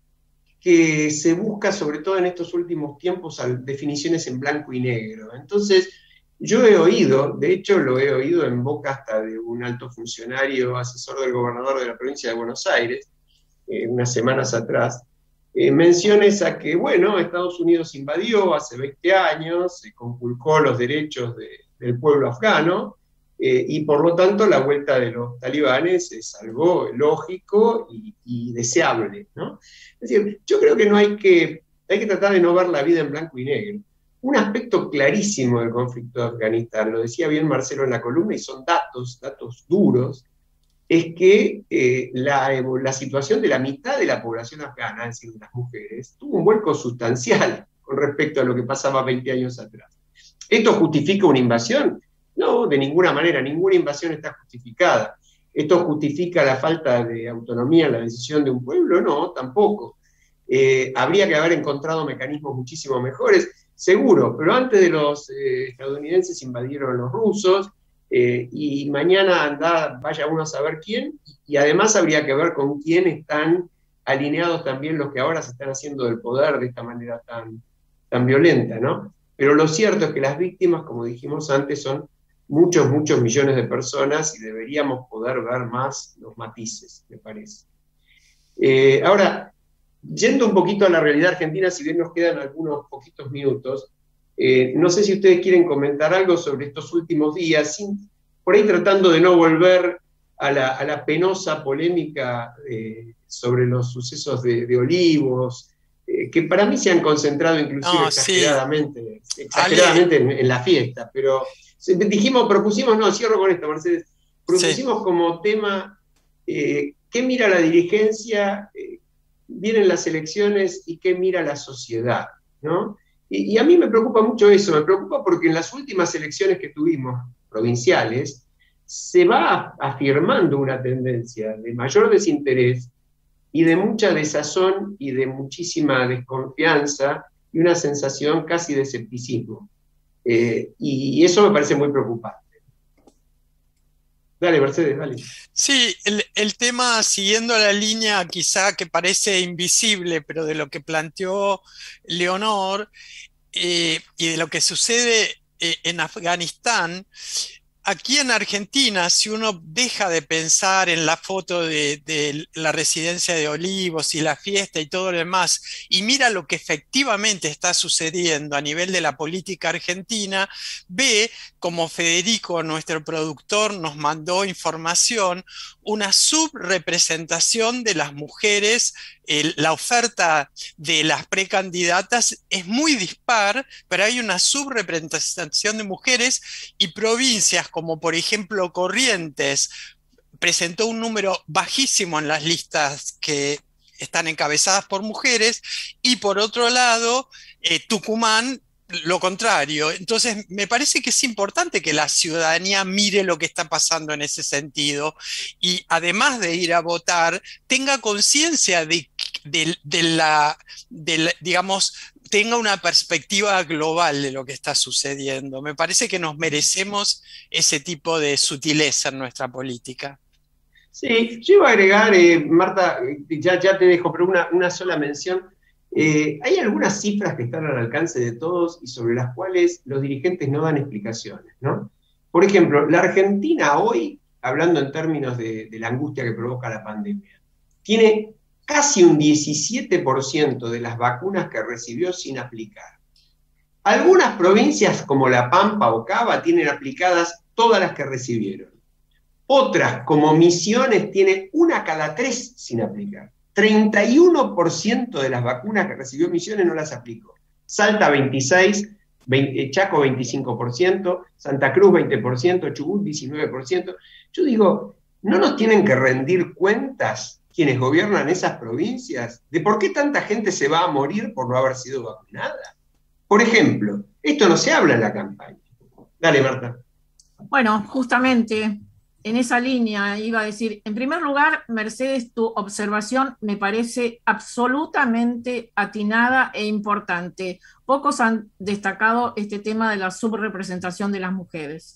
se busca, sobre todo en estos últimos tiempos, definiciones en blanco y negro. Entonces, yo he oído, de hecho lo he oído en boca hasta de un alto funcionario, asesor del gobernador de la provincia de Buenos Aires, unas semanas atrás, menciones a que, bueno, Estados Unidos invadió hace 20 años, se conculcó los derechos del pueblo afgano, y por lo tanto la vuelta de los talibanes es algo lógico y deseable, ¿no? Es decir, yo creo que hay que tratar de no ver la vida en blanco y negro. Un aspecto clarísimo del conflicto de Afganistán, lo decía bien Marcelo en la columna, y son datos duros, es que la situación de la mitad de la población afgana, es decir, de las mujeres, tuvo un vuelco sustancial con respecto a lo que pasaba 20 años atrás. ¿Esto justifica una invasión? No, de ninguna manera, ninguna invasión está justificada. ¿Esto justifica la falta de autonomía en la decisión de un pueblo? No, tampoco. Habría que haber encontrado mecanismos muchísimo mejores, seguro, pero antes de los estadounidenses invadieron los rusos, y mañana vaya uno a saber quién, y además habría que ver con quién están alineados también los que ahora se están haciendo del poder de esta manera tan violenta, ¿no? Pero lo cierto es que las víctimas, como dijimos antes, son muchos millones de personas y deberíamos poder ver más los matices, me parece. Ahora, yendo un poquito a la realidad argentina, si bien nos quedan algunos poquitos minutos, no sé si ustedes quieren comentar algo sobre estos últimos días, por ahí tratando de no volver a la penosa polémica sobre los sucesos de Olivos, que para mí se han concentrado inclusive exageradamente en la fiesta, pero propusimos, cierro con esto, Mercedes, propusimos como tema, ¿qué mira la dirigencia? Vienen las elecciones y qué mira la sociedad, ¿no? Y a mí me preocupa mucho eso, me preocupa porque en las últimas elecciones que tuvimos, provinciales, se va afirmando una tendencia de mayor desinterés y de mucha desazón y de muchísima desconfianza y una sensación casi de escepticismo. Y eso me parece muy preocupante. Dale, Mercedes, dale. Sí, el tema, siguiendo la línea quizá que parece invisible, pero de lo que planteó Leonor y de lo que sucede en Afganistán, aquí en Argentina, si uno deja de pensar en la foto de la residencia de Olivos y la fiesta y todo lo demás, y mira lo que efectivamente está sucediendo a nivel de la política argentina, ve, como Federico, nuestro productor, nos mandó información, una subrepresentación de las mujeres. La oferta de las precandidatas es muy dispar, pero hay una subrepresentación de mujeres, y provincias como por ejemplo Corrientes presentó un número bajísimo en las listas que están encabezadas por mujeres, y por otro lado Tucumán lo contrario. Entonces me parece que es importante que la ciudadanía mire lo que está pasando en ese sentido, y además de ir a votar, tenga conciencia digamos, tenga una perspectiva global de lo que está sucediendo. Me parece que nos merecemos ese tipo de sutileza en nuestra política. Sí, yo iba a agregar, Marta, ya te dejo, pero una sola mención. Hay algunas cifras que están al alcance de todos y sobre las cuales los dirigentes no dan explicaciones, ¿no? Por ejemplo, la Argentina hoy, hablando en términos de la angustia que provoca la pandemia, tiene casi un 17% de las vacunas que recibió sin aplicar. Algunas provincias como La Pampa o Cava tienen aplicadas todas las que recibieron. Otras, como Misiones, tiene una cada 3 sin aplicar. 31% de las vacunas que recibió Misiones no las aplicó. Salta 26%, Chaco 25%, Santa Cruz 20%, Chubut 19%. Yo digo, ¿no nos tienen que rendir cuentas quienes gobiernan esas provincias de por qué tanta gente se va a morir por no haber sido vacunada? Por ejemplo, esto no se habla en la campaña. Dale, Marta. Bueno, justamente en esa línea iba a decir, en primer lugar, Mercedes, tu observación me parece absolutamente atinada e importante. Pocos han destacado este tema de la subrepresentación de las mujeres.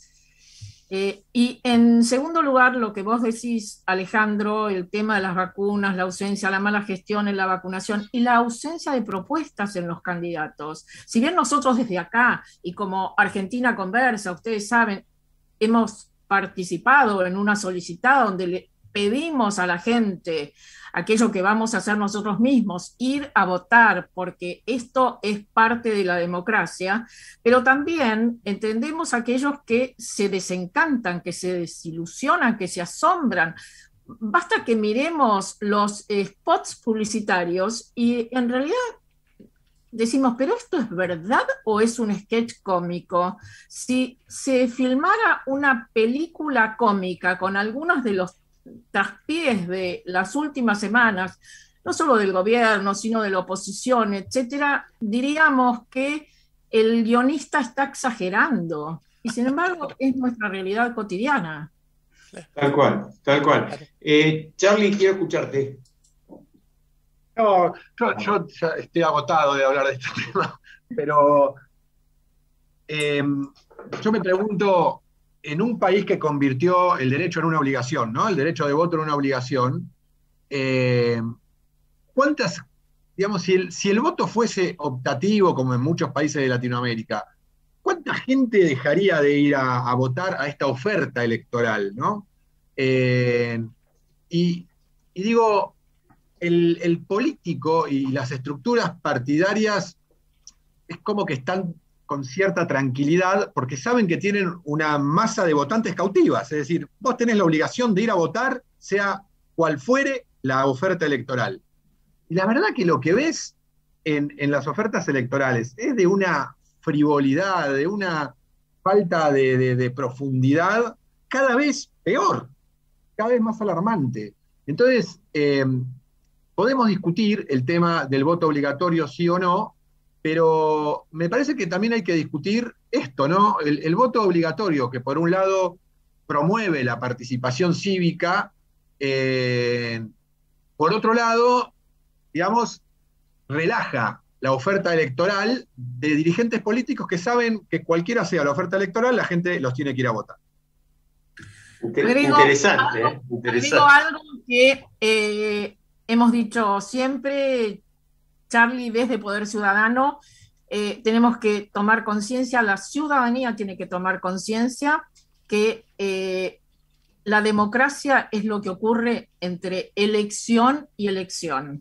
Y en segundo lugar, lo que vos decís, Alejandro, el tema de las vacunas, la ausencia, la mala gestión en la vacunación y la ausencia de propuestas en los candidatos. Si bien nosotros desde acá, y como Argentina Conversa, ustedes saben, hemos participado en una solicitada donde le pedimos a la gente aquello que vamos a hacer nosotros mismos, ir a votar, porque esto es parte de la democracia, pero también entendemos a aquellos que se desencantan, que se desilusionan, que se asombran. Basta que miremos los spots publicitarios y en realidad decimos, ¿pero esto es verdad o es un sketch cómico? Si se filmara una película cómica con algunos de los traspiés de las últimas semanas, no solo del gobierno, sino de la oposición, etcétera, diríamos que el guionista está exagerando. Y sin embargo, es nuestra realidad cotidiana. Tal cual, tal cual. Charlie, quiero escucharte. No, yo ya estoy agotado de hablar de este tema, pero yo me pregunto, en un país que convirtió el derecho en una obligación, ¿no? El derecho de voto en una obligación, ¿cuántas, digamos, si el voto fuese optativo, como en muchos países de Latinoamérica, ¿cuánta gente dejaría de ir a votar a esta oferta electoral, ¿no? Y digo, el político y las estructuras partidarias es como que están con cierta tranquilidad porque saben que tienen una masa de votantes cautivas, es decir, vos tenés la obligación de ir a votar, sea cual fuere la oferta electoral. Y la verdad que lo que ves en las ofertas electorales es de una frivolidad, de una falta de profundidad cada vez peor, cada vez más alarmante. Entonces, podemos discutir el tema del voto obligatorio sí o no, pero me parece que también hay que discutir esto, ¿no? El voto obligatorio, que por un lado promueve la participación cívica, por otro lado, digamos, relaja la oferta electoral de dirigentes políticos que saben que cualquiera sea la oferta electoral, la gente los tiene que ir a votar. Interesante, Agrego algo que hemos dicho siempre, Charlie, desde Poder Ciudadano, tenemos que tomar conciencia, la ciudadanía tiene que tomar conciencia que la democracia es lo que ocurre entre elección y elección.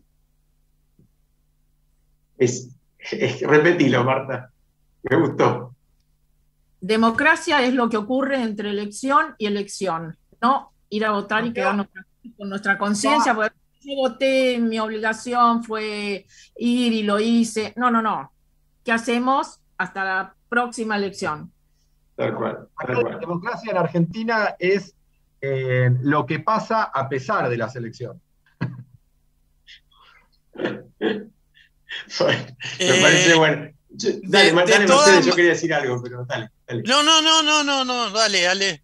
Repetilo, Marta, me gustó. Democracia es lo que ocurre entre elección y elección, no ir a votar y quedarnos con nuestra conciencia, porque yo voté, mi obligación fue ir y lo hice. No. ¿Qué hacemos hasta la próxima elección? Tal cual. La democracia en Argentina es lo que pasa a pesar de las elecciones. Me parece bueno. Dale, Mercedes, yo quería decir algo, pero dale. No, dale.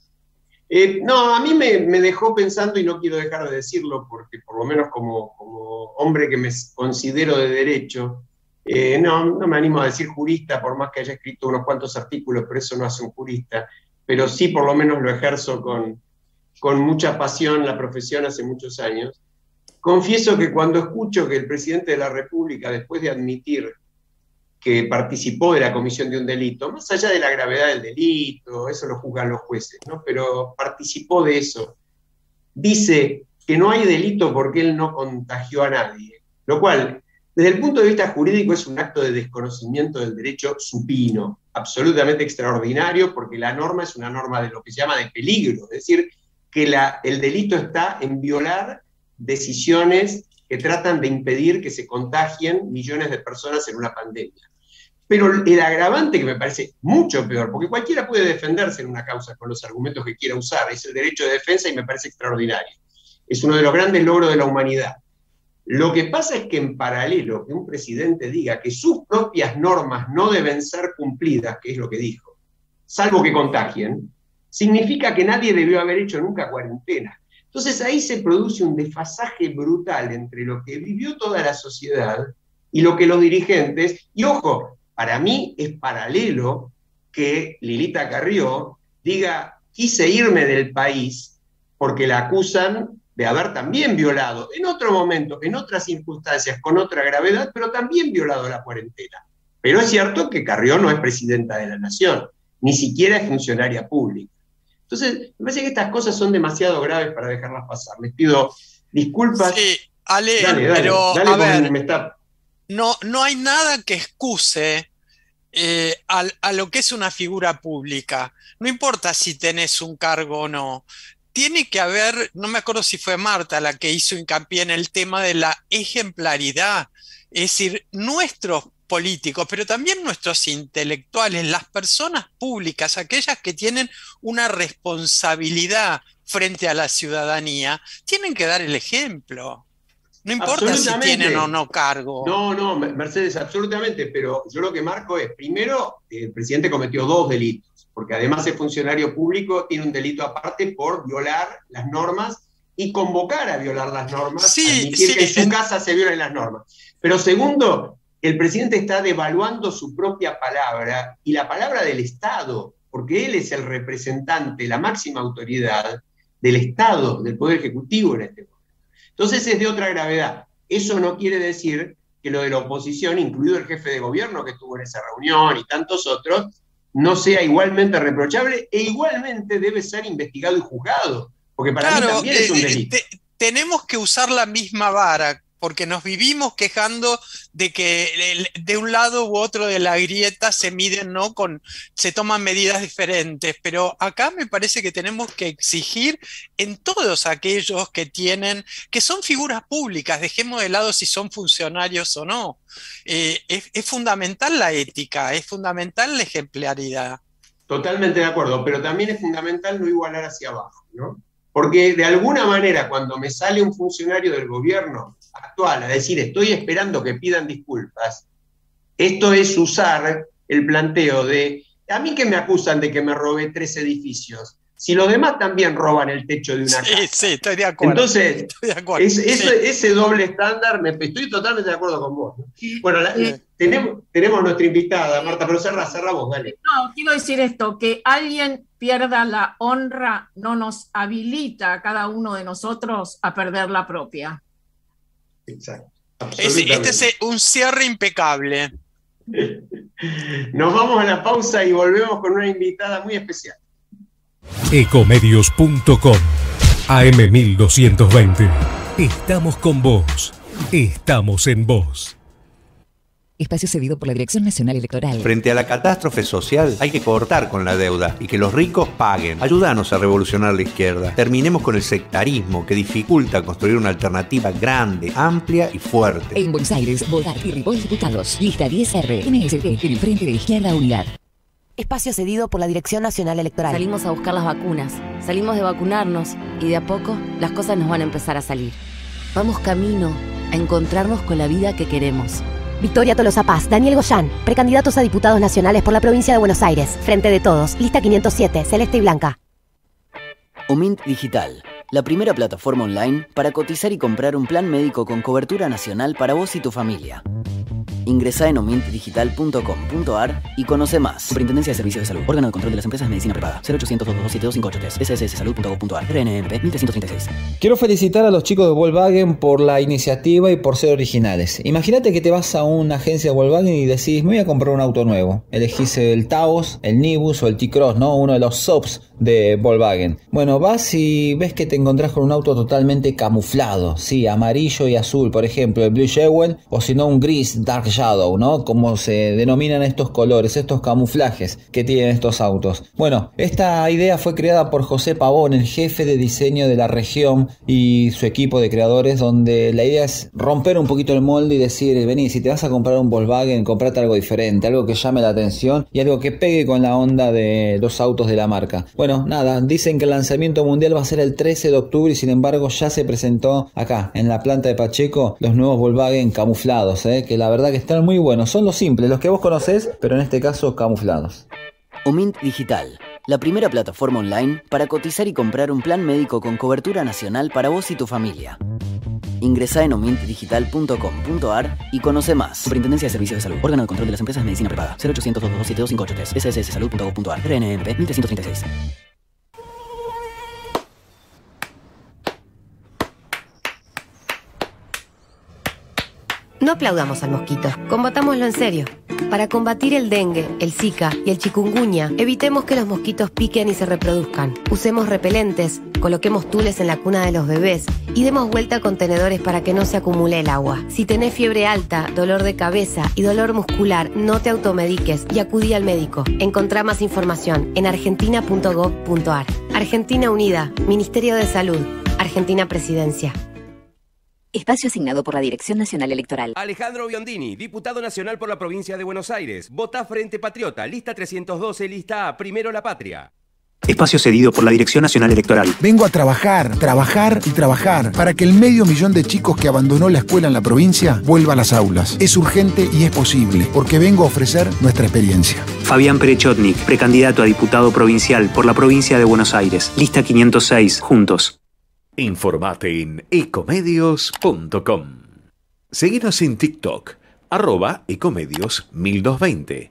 No, a mí me dejó pensando, y no quiero dejar de decirlo, porque por lo menos como hombre que me considero de derecho, no me animo a decir jurista, por más que haya escrito unos cuantos artículos, pero eso no hace un jurista, pero sí por lo menos lo ejerzo con mucha pasión la profesión hace muchos años. Confieso que cuando escucho que el presidente de la República, después de admitir que participó de la comisión de un delito, más allá de la gravedad del delito, eso lo juzgan los jueces, ¿no? Pero participó de eso, dice que no hay delito porque él no contagió a nadie, lo cual, desde el punto de vista jurídico, es un acto de desconocimiento del derecho supino, absolutamente extraordinario, porque la norma es una norma de lo que se llama de peligro, es decir, que el delito está en violar decisiones que tratan de impedir que se contagien millones de personas en una pandemia. Pero el agravante, que me parece mucho peor, porque cualquiera puede defenderse en una causa con los argumentos que quiera usar, es el derecho de defensa y me parece extraordinario. Es uno de los grandes logros de la humanidad. Lo que pasa es que en paralelo que un presidente diga que sus propias normas no deben ser cumplidas, que es lo que dijo, salvo que contagien, significa que nadie debió haber hecho nunca cuarentena. Entonces ahí se produce un desfasaje brutal entre lo que vivió toda la sociedad y lo que los dirigentes, y ojo, para mí es paralelo que Lilita Carrió diga, quise irme del país porque la acusan de haber también violado, en otro momento, en otras circunstancias, con otra gravedad, pero también violado la cuarentena. Pero es cierto que Carrió no es presidenta de la Nación, ni siquiera es funcionaria pública. Entonces, me parece que estas cosas son demasiado graves para dejarlas pasar. Les pido disculpas. Sí, Ale, pero a ver, no hay nada que excuse a lo que es una figura pública. No importa si tenés un cargo o no. Tiene que haber, no me acuerdo si fue Marta la que hizo hincapié en el tema de la ejemplaridad. Es decir, nuestros políticos, pero también nuestros intelectuales, las personas públicas, aquellas que tienen una responsabilidad frente a la ciudadanía, tienen que dar el ejemplo. No importa si tienen o no cargo. No, Mercedes, absolutamente, pero yo lo que marco es, primero, el presidente cometió 2 delitos, porque además es funcionario público, tiene un delito aparte por violar las normas y convocar a violar las normas, admitir que en su casa se violen las normas. Pero segundo, el presidente está devaluando su propia palabra y la palabra del Estado, porque él es el representante, la máxima autoridad del Estado, del Poder Ejecutivo en este momento. Entonces es de otra gravedad. Eso no quiere decir que lo de la oposición, incluido el jefe de gobierno que estuvo en esa reunión y tantos otros, no sea igualmente reprochable e igualmente debe ser investigado y juzgado, porque para mí también es un delito. Tenemos que usar la misma vara, porque nos vivimos quejando de que de un lado u otro de la grieta se miden, ¿no? Se toman medidas diferentes, pero acá me parece que tenemos que exigir en todos aquellos que son figuras públicas, dejemos de lado si son funcionarios o no. Es fundamental la ética, es fundamental la ejemplaridad. Totalmente de acuerdo, pero también es fundamental no igualar hacia abajo, ¿no? Porque de alguna manera cuando me sale un funcionario del gobierno actual a decir estoy esperando que pidan disculpas, Esto es usar el planteo de, a mí que me acusan de que me robé 3 edificios, si los demás también roban el techo de una casa. Sí, estoy de acuerdo. Entonces, estoy de acuerdo. Ese doble estándar, estoy totalmente de acuerdo con vos. Bueno, tenemos nuestra invitada, Marta, pero cerra vos, dale. No, quiero decir esto, que alguien pierda la honra no nos habilita a cada uno de nosotros a perder la propia. Exacto. Este es un cierre impecable. Nos vamos a la pausa y volvemos con una invitada muy especial. Ecomedios.com AM1220. Estamos con vos. Estamos en vos. Espacio cedido por la Dirección Nacional Electoral. Frente a la catástrofe social hay que cortar con la deuda y que los ricos paguen. Ayúdanos a revolucionar la izquierda. Terminemos con el sectarismo que dificulta construir una alternativa grande, amplia y fuerte. En Buenos Aires, Bogar y Ripoll Diputados. Lista 10R. MST en el Frente de Izquierda Unidad. Espacio cedido por la Dirección Nacional Electoral. Salimos a buscar las vacunas, salimos de vacunarnos y de a poco las cosas nos van a empezar a salir. Vamos camino a encontrarnos con la vida que queremos. Victoria Tolosa Paz, Daniel Goyán, precandidatos a diputados nacionales por la provincia de Buenos Aires. Frente de Todos, lista 507, celeste y blanca. Omint Digital, la primera plataforma online para cotizar y comprar un plan médico con cobertura nacional para vos y tu familia. Ingresá en omintdigital.com.ar y conoce más. Superintendencia de Servicios de Salud. Órgano de Control de las Empresas de Medicina Privada. 0800-227-258-3. SSSalud.gov.ar. RNMP 1336. Quiero felicitar a los chicos de Volkswagen por la iniciativa y por ser originales. Imagínate que te vas a una agencia de Volkswagen y decís, me voy a comprar un auto nuevo. Elegís el Taos, el Nibus o el T-Cross, ¿no? Uno de los SUVs de Volkswagen. Bueno, vas y ves que te encontrás con un auto totalmente camuflado. Sí, amarillo y azul, por ejemplo, el Blue Jewel, o si no un gris Dark Shadow, ¿no? Como se denominan estos colores, estos camuflajes que tienen estos autos. Bueno, esta idea fue creada por José Pavón, el jefe de diseño de la región, y su equipo de creadores, donde la idea es romper un poquito el molde y decir, vení, si te vas a comprar un Volkswagen, comprate algo diferente, algo que llame la atención y algo que pegue con la onda de los autos de la marca. Bueno, nada, dicen que el lanzamiento mundial va a ser el 13 de octubre y sin embargo ya se presentó acá, en la planta de Pacheco, los nuevos Volkswagen camuflados, que la verdad que están muy buenos. Son los simples, los que vos conocés, pero en este caso camuflados. Omint Digital, la primera plataforma online para cotizar y comprar un plan médico con cobertura nacional para vos y tu familia. Ingresá en omintdigital.com.ar y conoce más. Superintendencia de Servicios de Salud. Órgano de Control de las Empresas de Medicina Privada. 0800-227-2583. SSSalud.gov.ar. RNMP 1336. No aplaudamos al mosquito, combatámoslo en serio. Para combatir el dengue, el zika y el chikungunya, evitemos que los mosquitos piquen y se reproduzcan. Usemos repelentes, coloquemos tules en la cuna de los bebés y demos vuelta a contenedores para que no se acumule el agua. Si tenés fiebre alta, dolor de cabeza y dolor muscular, no te automediques y acudí al médico. Encontrá más información en argentina.gov.ar. Argentina Unida, Ministerio de Salud, Argentina Presidencia. Espacio asignado por la Dirección Nacional Electoral. Alejandro Biondini, diputado nacional por la provincia de Buenos Aires. Votá Frente Patriota, lista 312, lista A, Primero la Patria. Espacio cedido por la Dirección Nacional Electoral. Vengo a trabajar y trabajar para que el 500.000 de chicos que abandonó la escuela en la provincia vuelva a las aulas. Es urgente y es posible, porque vengo a ofrecer nuestra experiencia. Fabián Perechotnik, precandidato a diputado provincial por la provincia de Buenos Aires. Lista 506, juntos. Informate en ecomedios.com. Seguinos en TikTok, @ecomedios1220.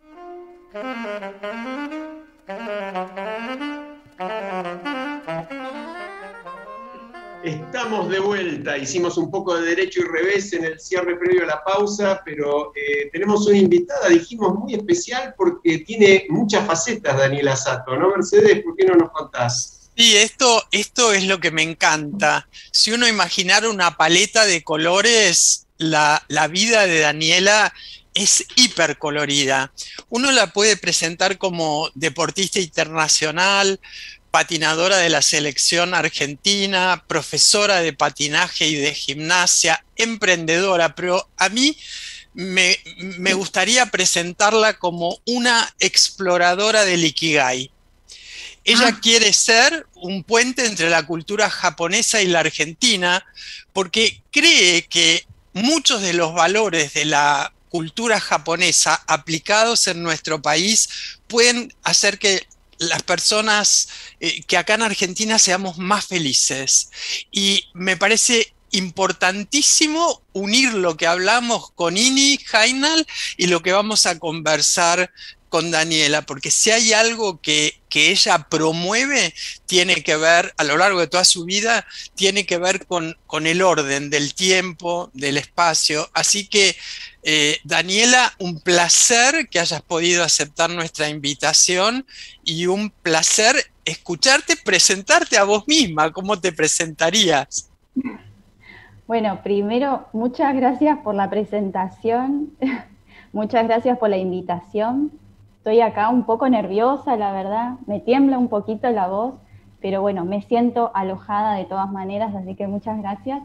Estamos de vuelta, hicimos un poco de derecho y revés en el cierre previo a la pausa, pero tenemos una invitada, dijimos, muy especial porque tiene muchas facetas, Daniela Sato, ¿no, Mercedes? ¿Por qué no nos contás? Sí, esto es lo que me encanta. Si uno imaginara una paleta de colores, la vida de Daniela es hipercolorida. Uno la puede presentar como deportista internacional, patinadora de la selección argentina, profesora de patinaje y de gimnasia, emprendedora, pero a mí me gustaría presentarla como una exploradora del Ikigai. Ella quiere ser un puente entre la cultura japonesa y la argentina porque cree que muchos de los valores de la cultura japonesa aplicados en nuestro país pueden hacer que las personas que acá en Argentina seamos más felices. Y me parece importantísimo unir lo que hablamos con Ini Jainal y lo que vamos a conversar con Daniela, porque si hay algo que ella promueve, tiene que ver, a lo largo de toda su vida, tiene que ver con el orden del tiempo, del espacio. Así que, Daniela, un placer que hayas podido aceptar nuestra invitación y un placer escucharte presentarte a vos misma. ¿Cómo te presentarías? Bueno, primero, muchas gracias por la presentación, muchas gracias por la invitación. Estoy acá un poco nerviosa, la verdad, me tiembla un poquito la voz, pero bueno, me siento alojada de todas maneras, así que muchas gracias.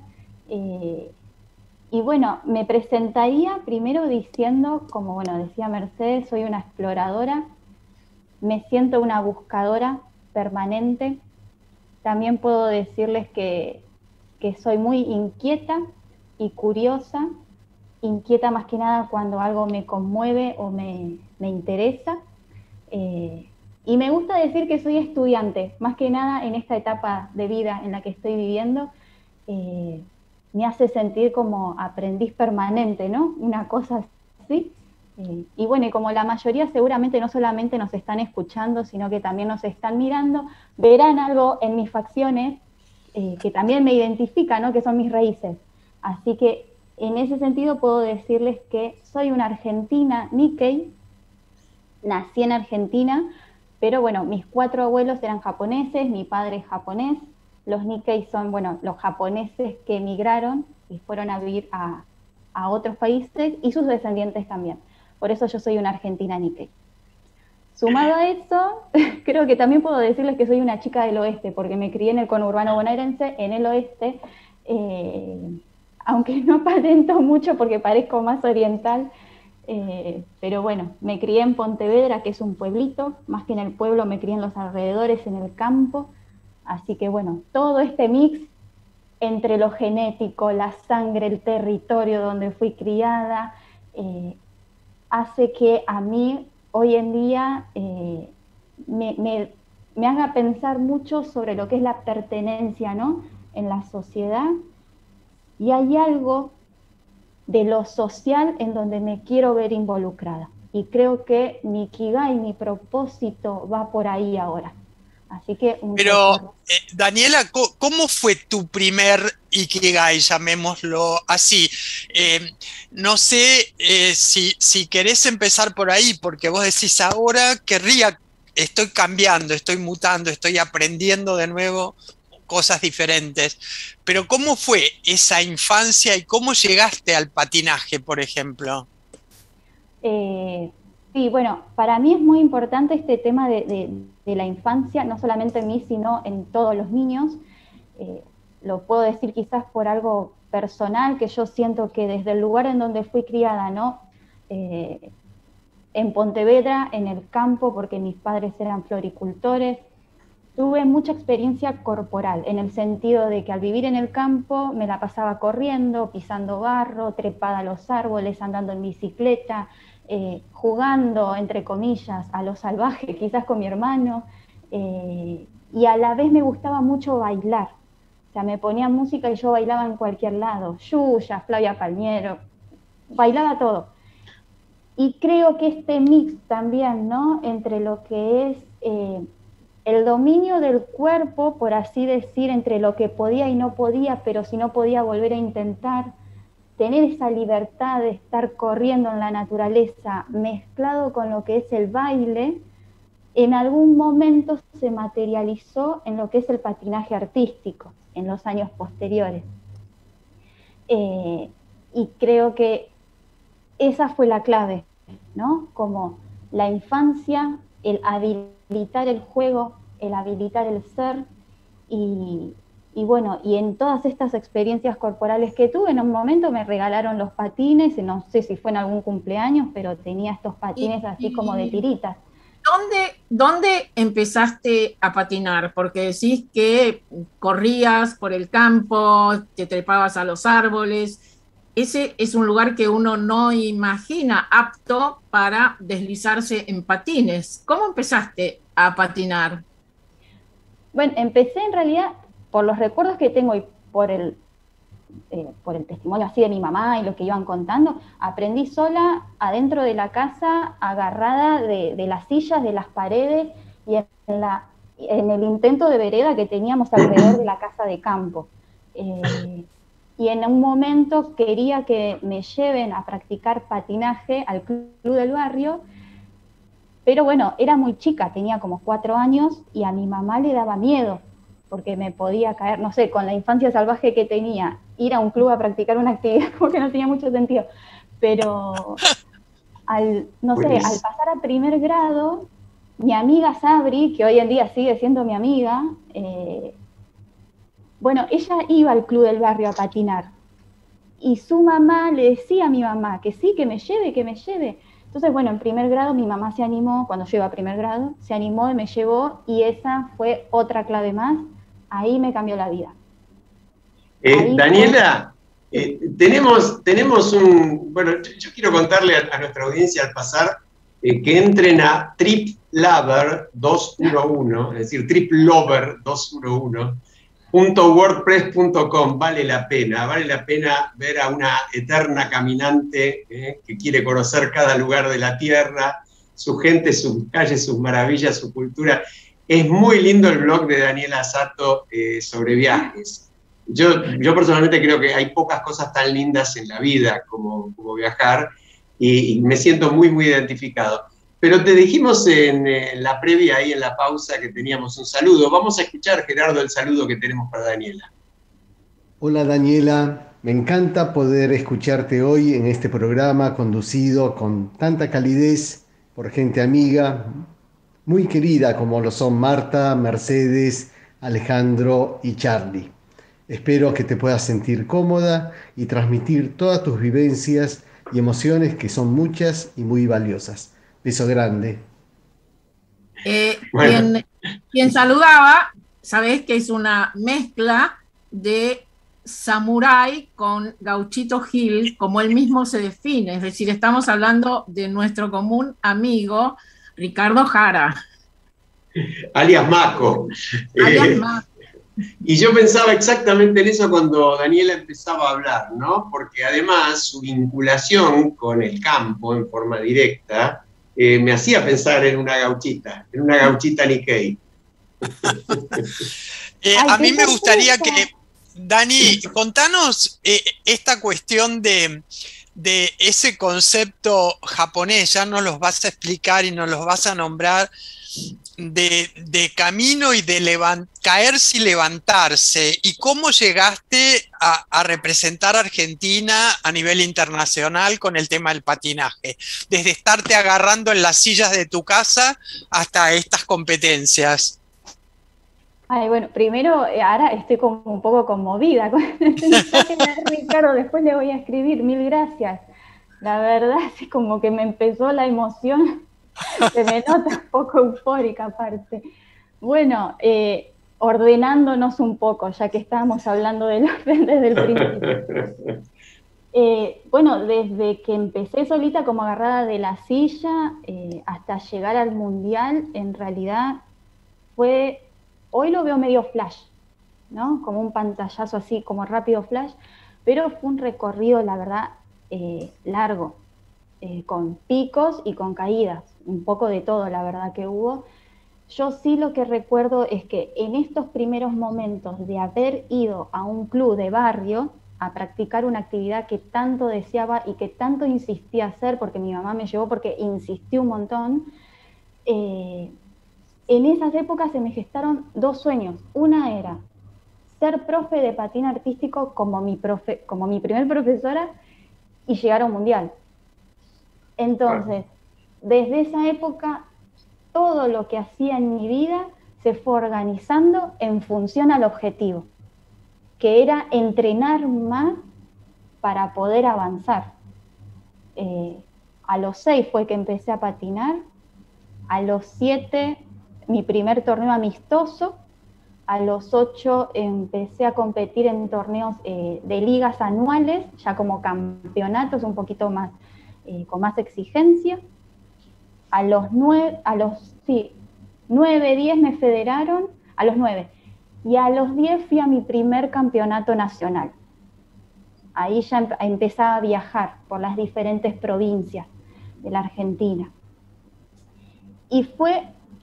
Y bueno, me presentaría primero diciendo, como bueno, decía Mercedes, soy una exploradora, me siento una buscadora permanente. También puedo decirles que soy muy inquieta y curiosa, inquieta más que nada cuando algo me conmueve o me interesa. Y me gusta decir que soy estudiante, más que nada en esta etapa de vida en la que estoy viviendo, me hace sentir como aprendiz permanente, ¿no? Una cosa así. Y bueno, y como la mayoría seguramente no solamente nos están escuchando, sino que también nos están mirando, verán algo en mis facciones que también me identifica, ¿no? Que son mis raíces. Así que en ese sentido puedo decirles que soy una argentina Nikkei, nací en Argentina, pero bueno, mis 4 abuelos eran japoneses, mi padre es japonés, los Nikkei son, bueno, los japoneses que emigraron y fueron a vivir a otros países y sus descendientes también. Por eso yo soy una argentina Nikkei. Sumado a eso, creo que también puedo decirles que soy una chica del oeste, porque me crié en el conurbano bonaerense, en el oeste, aunque no aparento mucho porque parezco más oriental, pero bueno, me crié en Pontevedra, que es un pueblito, más que en el pueblo me crié en los alrededores, en el campo, así que bueno, todo este mix entre lo genético, la sangre, el territorio donde fui criada, hace que a mí hoy en día me haga pensar mucho sobre lo que es la pertenencia, ¿no? En la sociedad. Y hay algo de lo social en donde me quiero ver involucrada. Y creo que mi Ikigai, mi propósito va por ahí ahora. Así que... Pero, Daniela, ¿cómo fue tu primer Ikigai, llamémoslo así? No sé si querés empezar por ahí, porque vos decís ahora estoy cambiando, estoy mutando, estoy aprendiendo de nuevo cosas diferentes. Pero ¿cómo fue esa infancia y cómo llegaste al patinaje, por ejemplo? Sí, bueno, para mí es muy importante este tema de la infancia, no solamente en mí, sino en todos los niños. Lo puedo decir quizás por algo personal, que yo siento que desde el lugar en donde fui criada, ¿no? En Pontevedra, en el campo, porque mis padres eran floricultores, tuve mucha experiencia corporal, en el sentido de que al vivir en el campo me la pasaba corriendo, pisando barro, trepada a los árboles, andando en bicicleta, jugando, entre comillas, a lo salvaje, quizás con mi hermano, y a la vez me gustaba mucho bailar. O sea, me ponían música y yo bailaba en cualquier lado, Yuya, Flavia Palmiero, bailaba todo. Y creo que este mix también, ¿no? Entre lo que es el dominio del cuerpo, por así decir, entre lo que podía y no podía, pero si no podía volver a intentar, tener esa libertad de estar corriendo en la naturaleza, mezclado con lo que es el baile, en algún momento se materializó en lo que es el patinaje artístico, en los años posteriores. Y creo que esa fue la clave, ¿no? Como la infancia, el habilitar el juego, el habilitar el ser, y bueno, y en todas estas experiencias corporales que tuve, en un momento me regalaron los patines, no sé si fue en algún cumpleaños, pero tenía estos patines así como de tiritas. ¿Dónde empezaste a patinar? Porque decís que corrías por el campo, te trepabas a los árboles. ese es un lugar que uno no imagina apto para deslizarse en patines. ¿Cómo empezaste a patinar? Bueno, empecé en realidad por los recuerdos que tengo y por el testimonio así de mi mamá y lo que iban contando. Aprendí sola adentro de la casa, agarrada de las sillas, de las paredes y en el intento de vereda que teníamos alrededor de la casa de campo. Y en un momento quería que me lleven a practicar patinaje al club del barrio, pero bueno, era muy chica, tenía como 4 años y a mi mamá le daba miedo, porque me podía caer, no sé, con la infancia salvaje que tenía, ir a un club a practicar una actividad como que no tenía mucho sentido. Pero al pasar a primer grado, mi amiga Sabri, que hoy en día sigue siendo mi amiga, bueno, ella iba al club del barrio a patinar. Y su mamá le decía a mi mamá que sí, que me lleve, que me lleve. Entonces, bueno, en primer grado mi mamá se animó, cuando yo iba a primer grado, se animó y me llevó, y esa fue otra clave más. Ahí me cambió la vida. Daniela, tenemos un... Bueno, yo quiero contarle a nuestra audiencia al pasar que entren a TripLover 211, es decir, TripLover 211.wordpress.com. Vale la pena ver a una eterna caminante que quiere conocer cada lugar de la tierra, su gente, sus calles, sus maravillas, su cultura. Es muy lindo el blog de Daniela Sato sobre viajes. Yo personalmente creo que hay pocas cosas tan lindas en la vida como viajar, y me siento muy, muy identificado. Pero te dijimos en la previa, ahí en la pausa, que teníamos un saludo. Vamos a escuchar, Gerardo, el saludo que tenemos para Daniela. Hola Daniela, me encanta poder escucharte hoy en este programa conducido con tanta calidez por gente amiga, muy querida como lo son Marta, Mercedes, Alejandro y Charlie. Espero que te puedas sentir cómoda y transmitir todas tus vivencias y emociones, que son muchas y muy valiosas. Beso grande. Quien saludaba, sabés que es una mezcla de Samurai con Gauchito Gil, como él mismo se define. Es decir, estamos hablando de nuestro común amigo Ricardo Jara. Alias Maco. Alias Maco. Y yo pensaba exactamente en eso cuando Daniela empezaba a hablar, ¿no? Porque además su vinculación con el campo en forma directa me hacía pensar en una gauchita Nikkei. A mí me gustaría que, Dani, contanos esta cuestión de ese concepto japonés, ya nos los vas a explicar y nos los vas a nombrar, de camino y de caerse y levantarse, y cómo llegaste a representar a Argentina a nivel internacional con el tema del patinaje, desde estarte agarrando en las sillas de tu casa hasta estas competencias. Ay, bueno, primero, ahora estoy como un poco conmovida con el mensaje de Ricardo, después le voy a escribir, 1000 gracias. La verdad es como que me empezó la emoción, se me nota un poco eufórica aparte. Bueno, ordenándonos un poco, ya que estábamos hablando del orden desde el principio. Bueno, desde que empecé solita como agarrada de la silla hasta llegar al mundial, en realidad fue... Hoy lo veo medio flash, ¿no? Como un pantallazo así, como rápido flash, pero fue un recorrido, la verdad, largo, con picos y con caídas, un poco de todo, la verdad que hubo. Yo sí lo que recuerdo es que en estos primeros momentos de haber ido a un club de barrio a practicar una actividad que tanto deseaba y que tanto insistía hacer, porque mi mamá me llevó porque insistió un montón, en esas épocas se me gestaron 2 sueños. Una era ser profe de patín artístico como mi primer profesora y llegar a un mundial. Entonces, desde esa época, todo lo que hacía en mi vida se fue organizando en función al objetivo, que era entrenar más para poder avanzar. A los 6 fue que empecé a patinar, a los 7 mi primer torneo amistoso, A los 8 empecé a competir en torneos de ligas anuales, ya como campeonatos un poquito más, con más exigencia. A los 9, 10 me federaron, a los 9. Y a los 10 fui a mi primer campeonato nacional. Ahí ya empezaba a viajar por las diferentes provincias de la Argentina. Y fue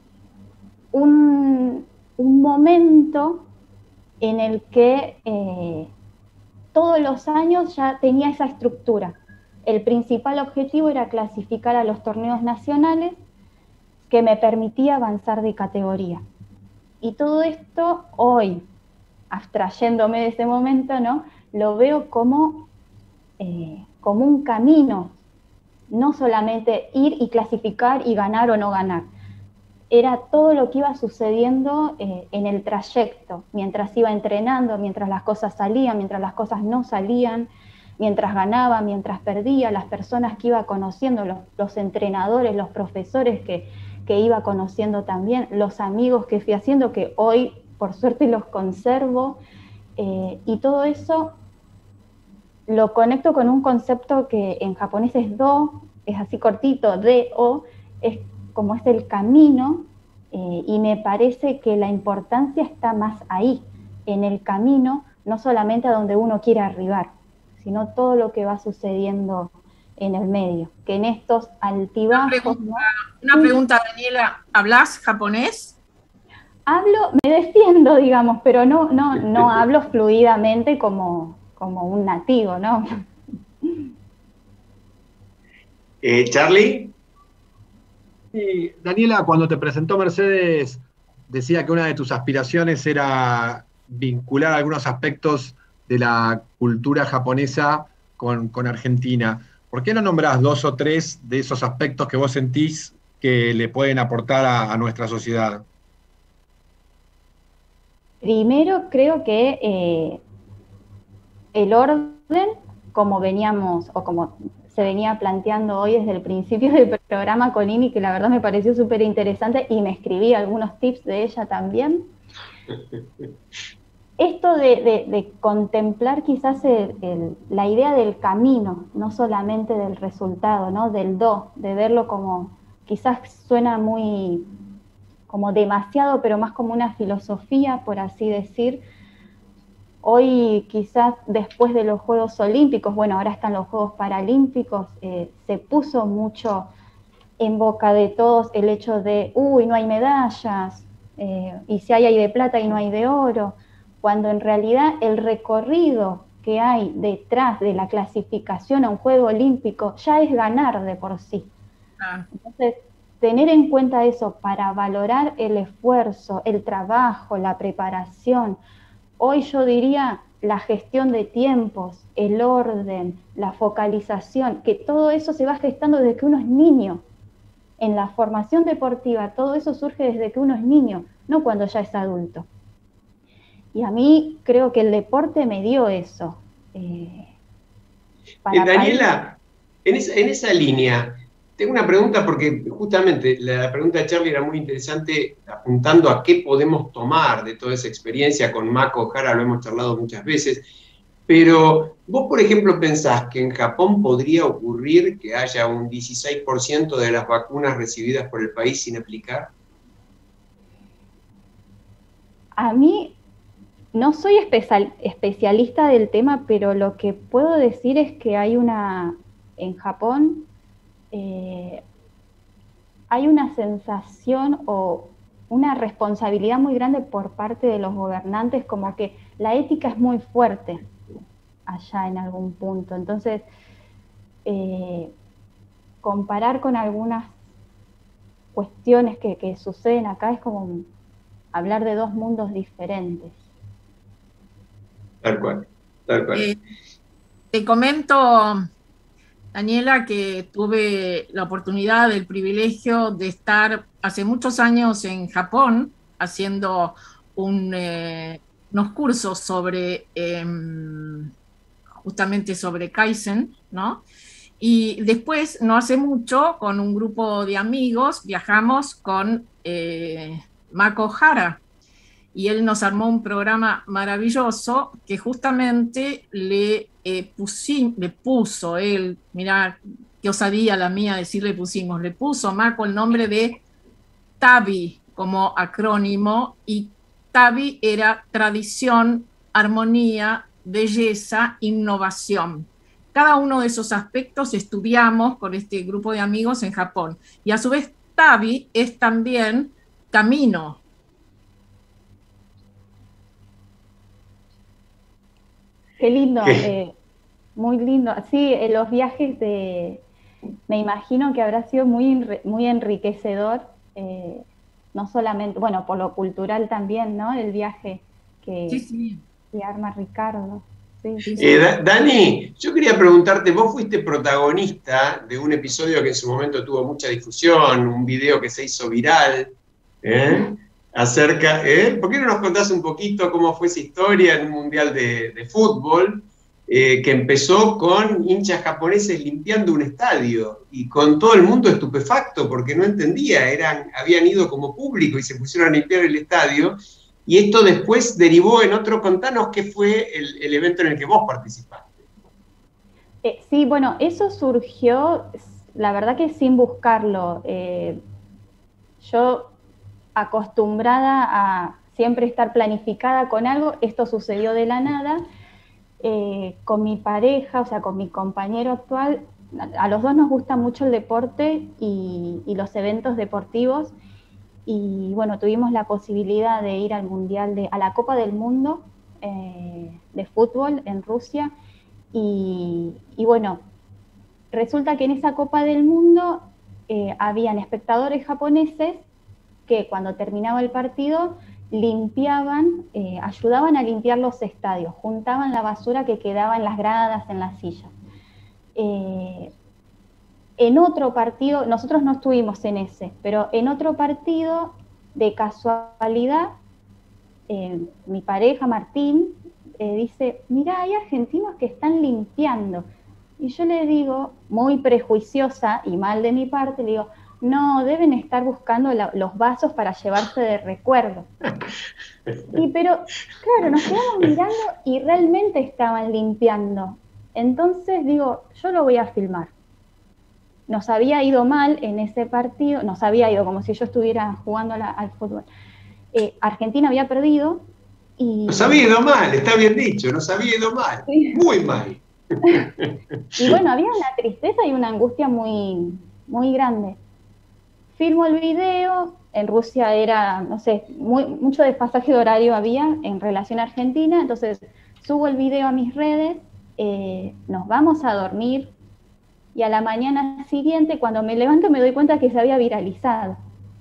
un momento en el que todos los años ya tenía esa estructura. El principal objetivo era clasificar a los torneos nacionales que me permitía avanzar de categoría. Y todo esto hoy, abstrayéndome de ese momento, ¿no? Lo veo como un camino, no solamente ir y clasificar y ganar o no ganar. Era todo lo que iba sucediendo en el trayecto, mientras iba entrenando, mientras las cosas salían, mientras las cosas no salían, mientras ganaba, mientras perdía, las personas que iba conociendo, los entrenadores, los profesores que iba conociendo también, los amigos que fui haciendo, que hoy por suerte los conservo, y todo eso lo conecto con un concepto que en japonés es do, es así cortito, de-o, es como es el camino, y me parece que la importancia está más ahí, en el camino, no solamente a donde uno quiere arribar, sino todo lo que va sucediendo en el medio, que en estos altibajos... Una pregunta, Daniela, ¿hablas japonés? Hablo, me defiendo, digamos, pero no hablo fluidamente como un nativo, ¿no? ¿Charlie? Sí, Daniela, cuando te presentó Mercedes, decía que una de tus aspiraciones era vincular algunos aspectos de la cultura japonesa con Argentina. ¿Por qué no nombrás 2 o 3 de esos aspectos que vos sentís que le pueden aportar a nuestra sociedad? Primero, creo que el orden, como veníamos, o como se venía planteando hoy desde el principio del programa con Imi, que la verdad me pareció súper interesante, y me escribí algunos tips de ella también. Esto de contemplar quizás la idea del camino, no solamente del resultado, ¿no? Del do, de verlo como, quizás suena muy, como demasiado, pero más como una filosofía, por así decir. Hoy quizás después de los Juegos Olímpicos, bueno, ahora están los Juegos Paralímpicos, se puso mucho en boca de todos el hecho de, no hay medallas, y si hay de plata y no hay de oro, cuando en realidad el recorrido que hay detrás de la clasificación a un Juego Olímpico ya es ganar de por sí. Entonces, tener en cuenta eso para valorar el esfuerzo, el trabajo, la preparación. Hoy yo diría la gestión de tiempos, el orden, la focalización, que todo eso se va gestando desde que uno es niño. En la formación deportiva todo eso surge desde que uno es niño, no cuando ya es adulto. Y a mí creo que el deporte me dio eso. Daniela, en esa línea, tengo una pregunta porque justamente la pregunta de Charlie era muy interesante, apuntando a qué podemos tomar de toda esa experiencia. Con Mako Hara lo hemos charlado muchas veces, pero vos, por ejemplo, pensás que en Japón podría ocurrir que haya un 16% de las vacunas recibidas por el país sin aplicar. A mí no soy especialista del tema, pero lo que puedo decir es que hay en Japón, hay una sensación o una responsabilidad muy grande por parte de los gobernantes, como que la ética es muy fuerte allá en algún punto. Entonces, comparar con algunas cuestiones que suceden acá es como hablar de dos mundos diferentes. Tal cual, tal cual. Te comento, Daniela, que tuve la oportunidad, el privilegio de estar hace muchos años en Japón haciendo unos cursos sobre, justamente sobre Kaizen, ¿no? Y después, no hace mucho, con un grupo de amigos, viajamos con Mako Hara. y él nos armó un programa maravilloso que justamente le puso él, mirá qué osadía la mía decirle pusimos, le puso Maco el nombre de TABI como acrónimo, y TABI era tradición, armonía, belleza, innovación. Cada uno de esos aspectos estudiamos con este grupo de amigos en Japón. Y a su vez, TABI es también camino. Qué lindo, muy lindo. Sí, los viajes me imagino que habrá sido muy enriquecedor, no solamente, bueno, por lo cultural también, ¿no? El viaje que arma Ricardo. Sí. Dani, yo quería preguntarte, vos fuiste protagonista de un episodio que en su momento tuvo mucha difusión, un video que se hizo viral, ¿por qué no nos contás un poquito cómo fue esa historia en un mundial de fútbol, que empezó con hinchas japoneses limpiando un estadio y con todo el mundo estupefacto porque no entendía, habían ido como público y se pusieron a limpiar el estadio? Y esto después derivó en otro. Contanos qué fue el evento en el que vos participaste. Sí, bueno, eso surgió, la verdad que sin buscarlo. Yo, acostumbrada a siempre estar planificada con algo, esto sucedió de la nada. Con mi pareja, o sea, con mi compañero actual, a los dos nos gusta mucho el deporte y los eventos deportivos. Y bueno, tuvimos la posibilidad de ir al a la Copa del Mundo de fútbol en Rusia, y bueno, resulta que en esa Copa del Mundo habían espectadores japoneses que cuando terminaba el partido limpiaban, ayudaban a limpiar los estadios, juntaban la basura que quedaba en las gradas, en las sillas. En otro partido, nosotros no estuvimos en ese, pero en otro partido, de casualidad, mi pareja Martín dice, mira, hay argentinos que están limpiando. Y yo le digo, muy prejuiciosa y mal de mi parte, le digo, no, deben estar buscando los vasos para llevarse de recuerdo. Pero, claro, nos quedamos mirando y realmente estaban limpiando. Entonces digo, yo lo voy a filmar. Nos había ido mal en ese partido, nos había ido como si yo estuviera jugando al fútbol. Argentina había perdido y... Nos había ido mal, está bien dicho, nos había ido mal, sí. Muy mal. Y bueno, había una tristeza y una angustia muy, muy grande. Filmo el video, en Rusia era, no sé, mucho desfasaje de horario había en relación a Argentina, entonces subo el video a mis redes, nos vamos a dormir, y a la mañana siguiente, cuando me levanto, me doy cuenta que se había viralizado.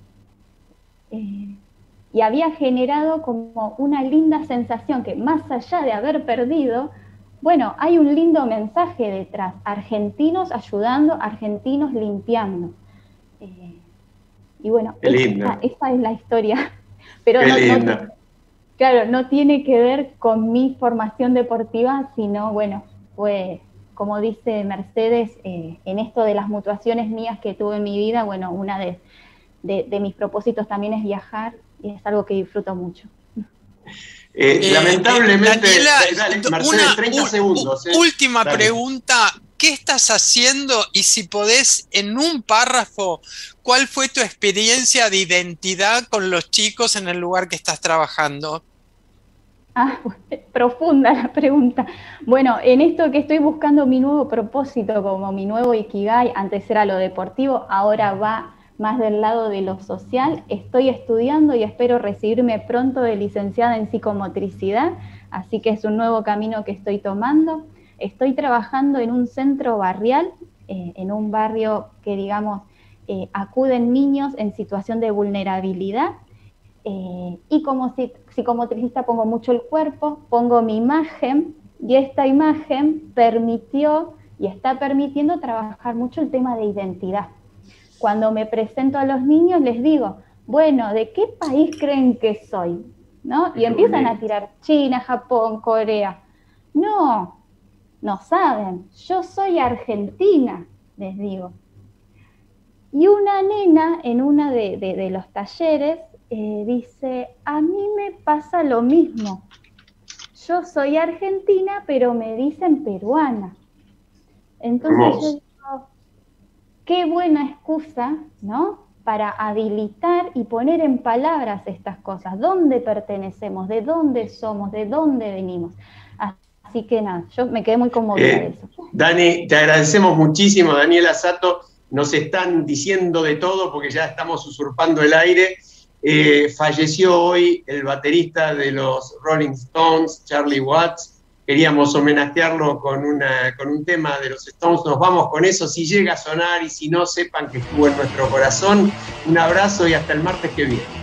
Y había generado como una linda sensación que, más allá de haber perdido, bueno, hay un lindo mensaje detrás. Argentinos ayudando, argentinos limpiando. Y bueno, esa es la historia. Pero claro, no tiene que ver con mi formación deportiva, sino, bueno, fue... Como dice Mercedes, en esto de las mutuaciones mías que tuve en mi vida, bueno, una de mis propósitos también es viajar, y es algo que disfruto mucho. Lamentablemente, Daniela, Mercedes, 30 segundos. Última pregunta, ¿qué estás haciendo? Y si podés, en un párrafo, ¿cuál fue tu experiencia de identidad con los chicos en el lugar que estás trabajando? Profunda la pregunta. Bueno, en esto que estoy buscando mi nuevo propósito, como mi nuevo Ikigai, antes era lo deportivo, ahora va más del lado de lo social. Estoy estudiando y espero recibirme pronto de licenciada en psicomotricidad, así que es un nuevo camino que estoy tomando. Estoy trabajando en un centro barrial, en un barrio que, digamos, acuden niños en situación de vulnerabilidad. Y como psicomotricista pongo mucho el cuerpo, pongo mi imagen, y esta imagen permitió y está permitiendo trabajar mucho el tema de identidad. Cuando me presento a los niños les digo, bueno, ¿de qué país creen que soy? ¿No? Y empiezan a tirar China, Japón, Corea. No saben, yo soy argentina, les digo. Y una nena en uno de los talleres dice, a mí me pasa lo mismo. Yo soy argentina, pero me dicen peruana. Entonces yo digo, qué buena excusa, ¿no? Para habilitar y poner en palabras estas cosas. ¿Dónde pertenecemos? ¿De dónde somos? ¿De dónde venimos? Así que nada, yo me quedé muy conmovida de eso. Dani, te agradecemos muchísimo, Daniela Sato. Nos están diciendo de todo porque ya estamos usurpando el aire. Falleció hoy el baterista de los Rolling Stones, Charlie Watts. Queríamos homenajearlo con un tema de los Stones. Nos vamos con eso, si llega a sonar, y si no, sepan que estuvo en nuestro corazón. Un abrazo y hasta el martes que viene.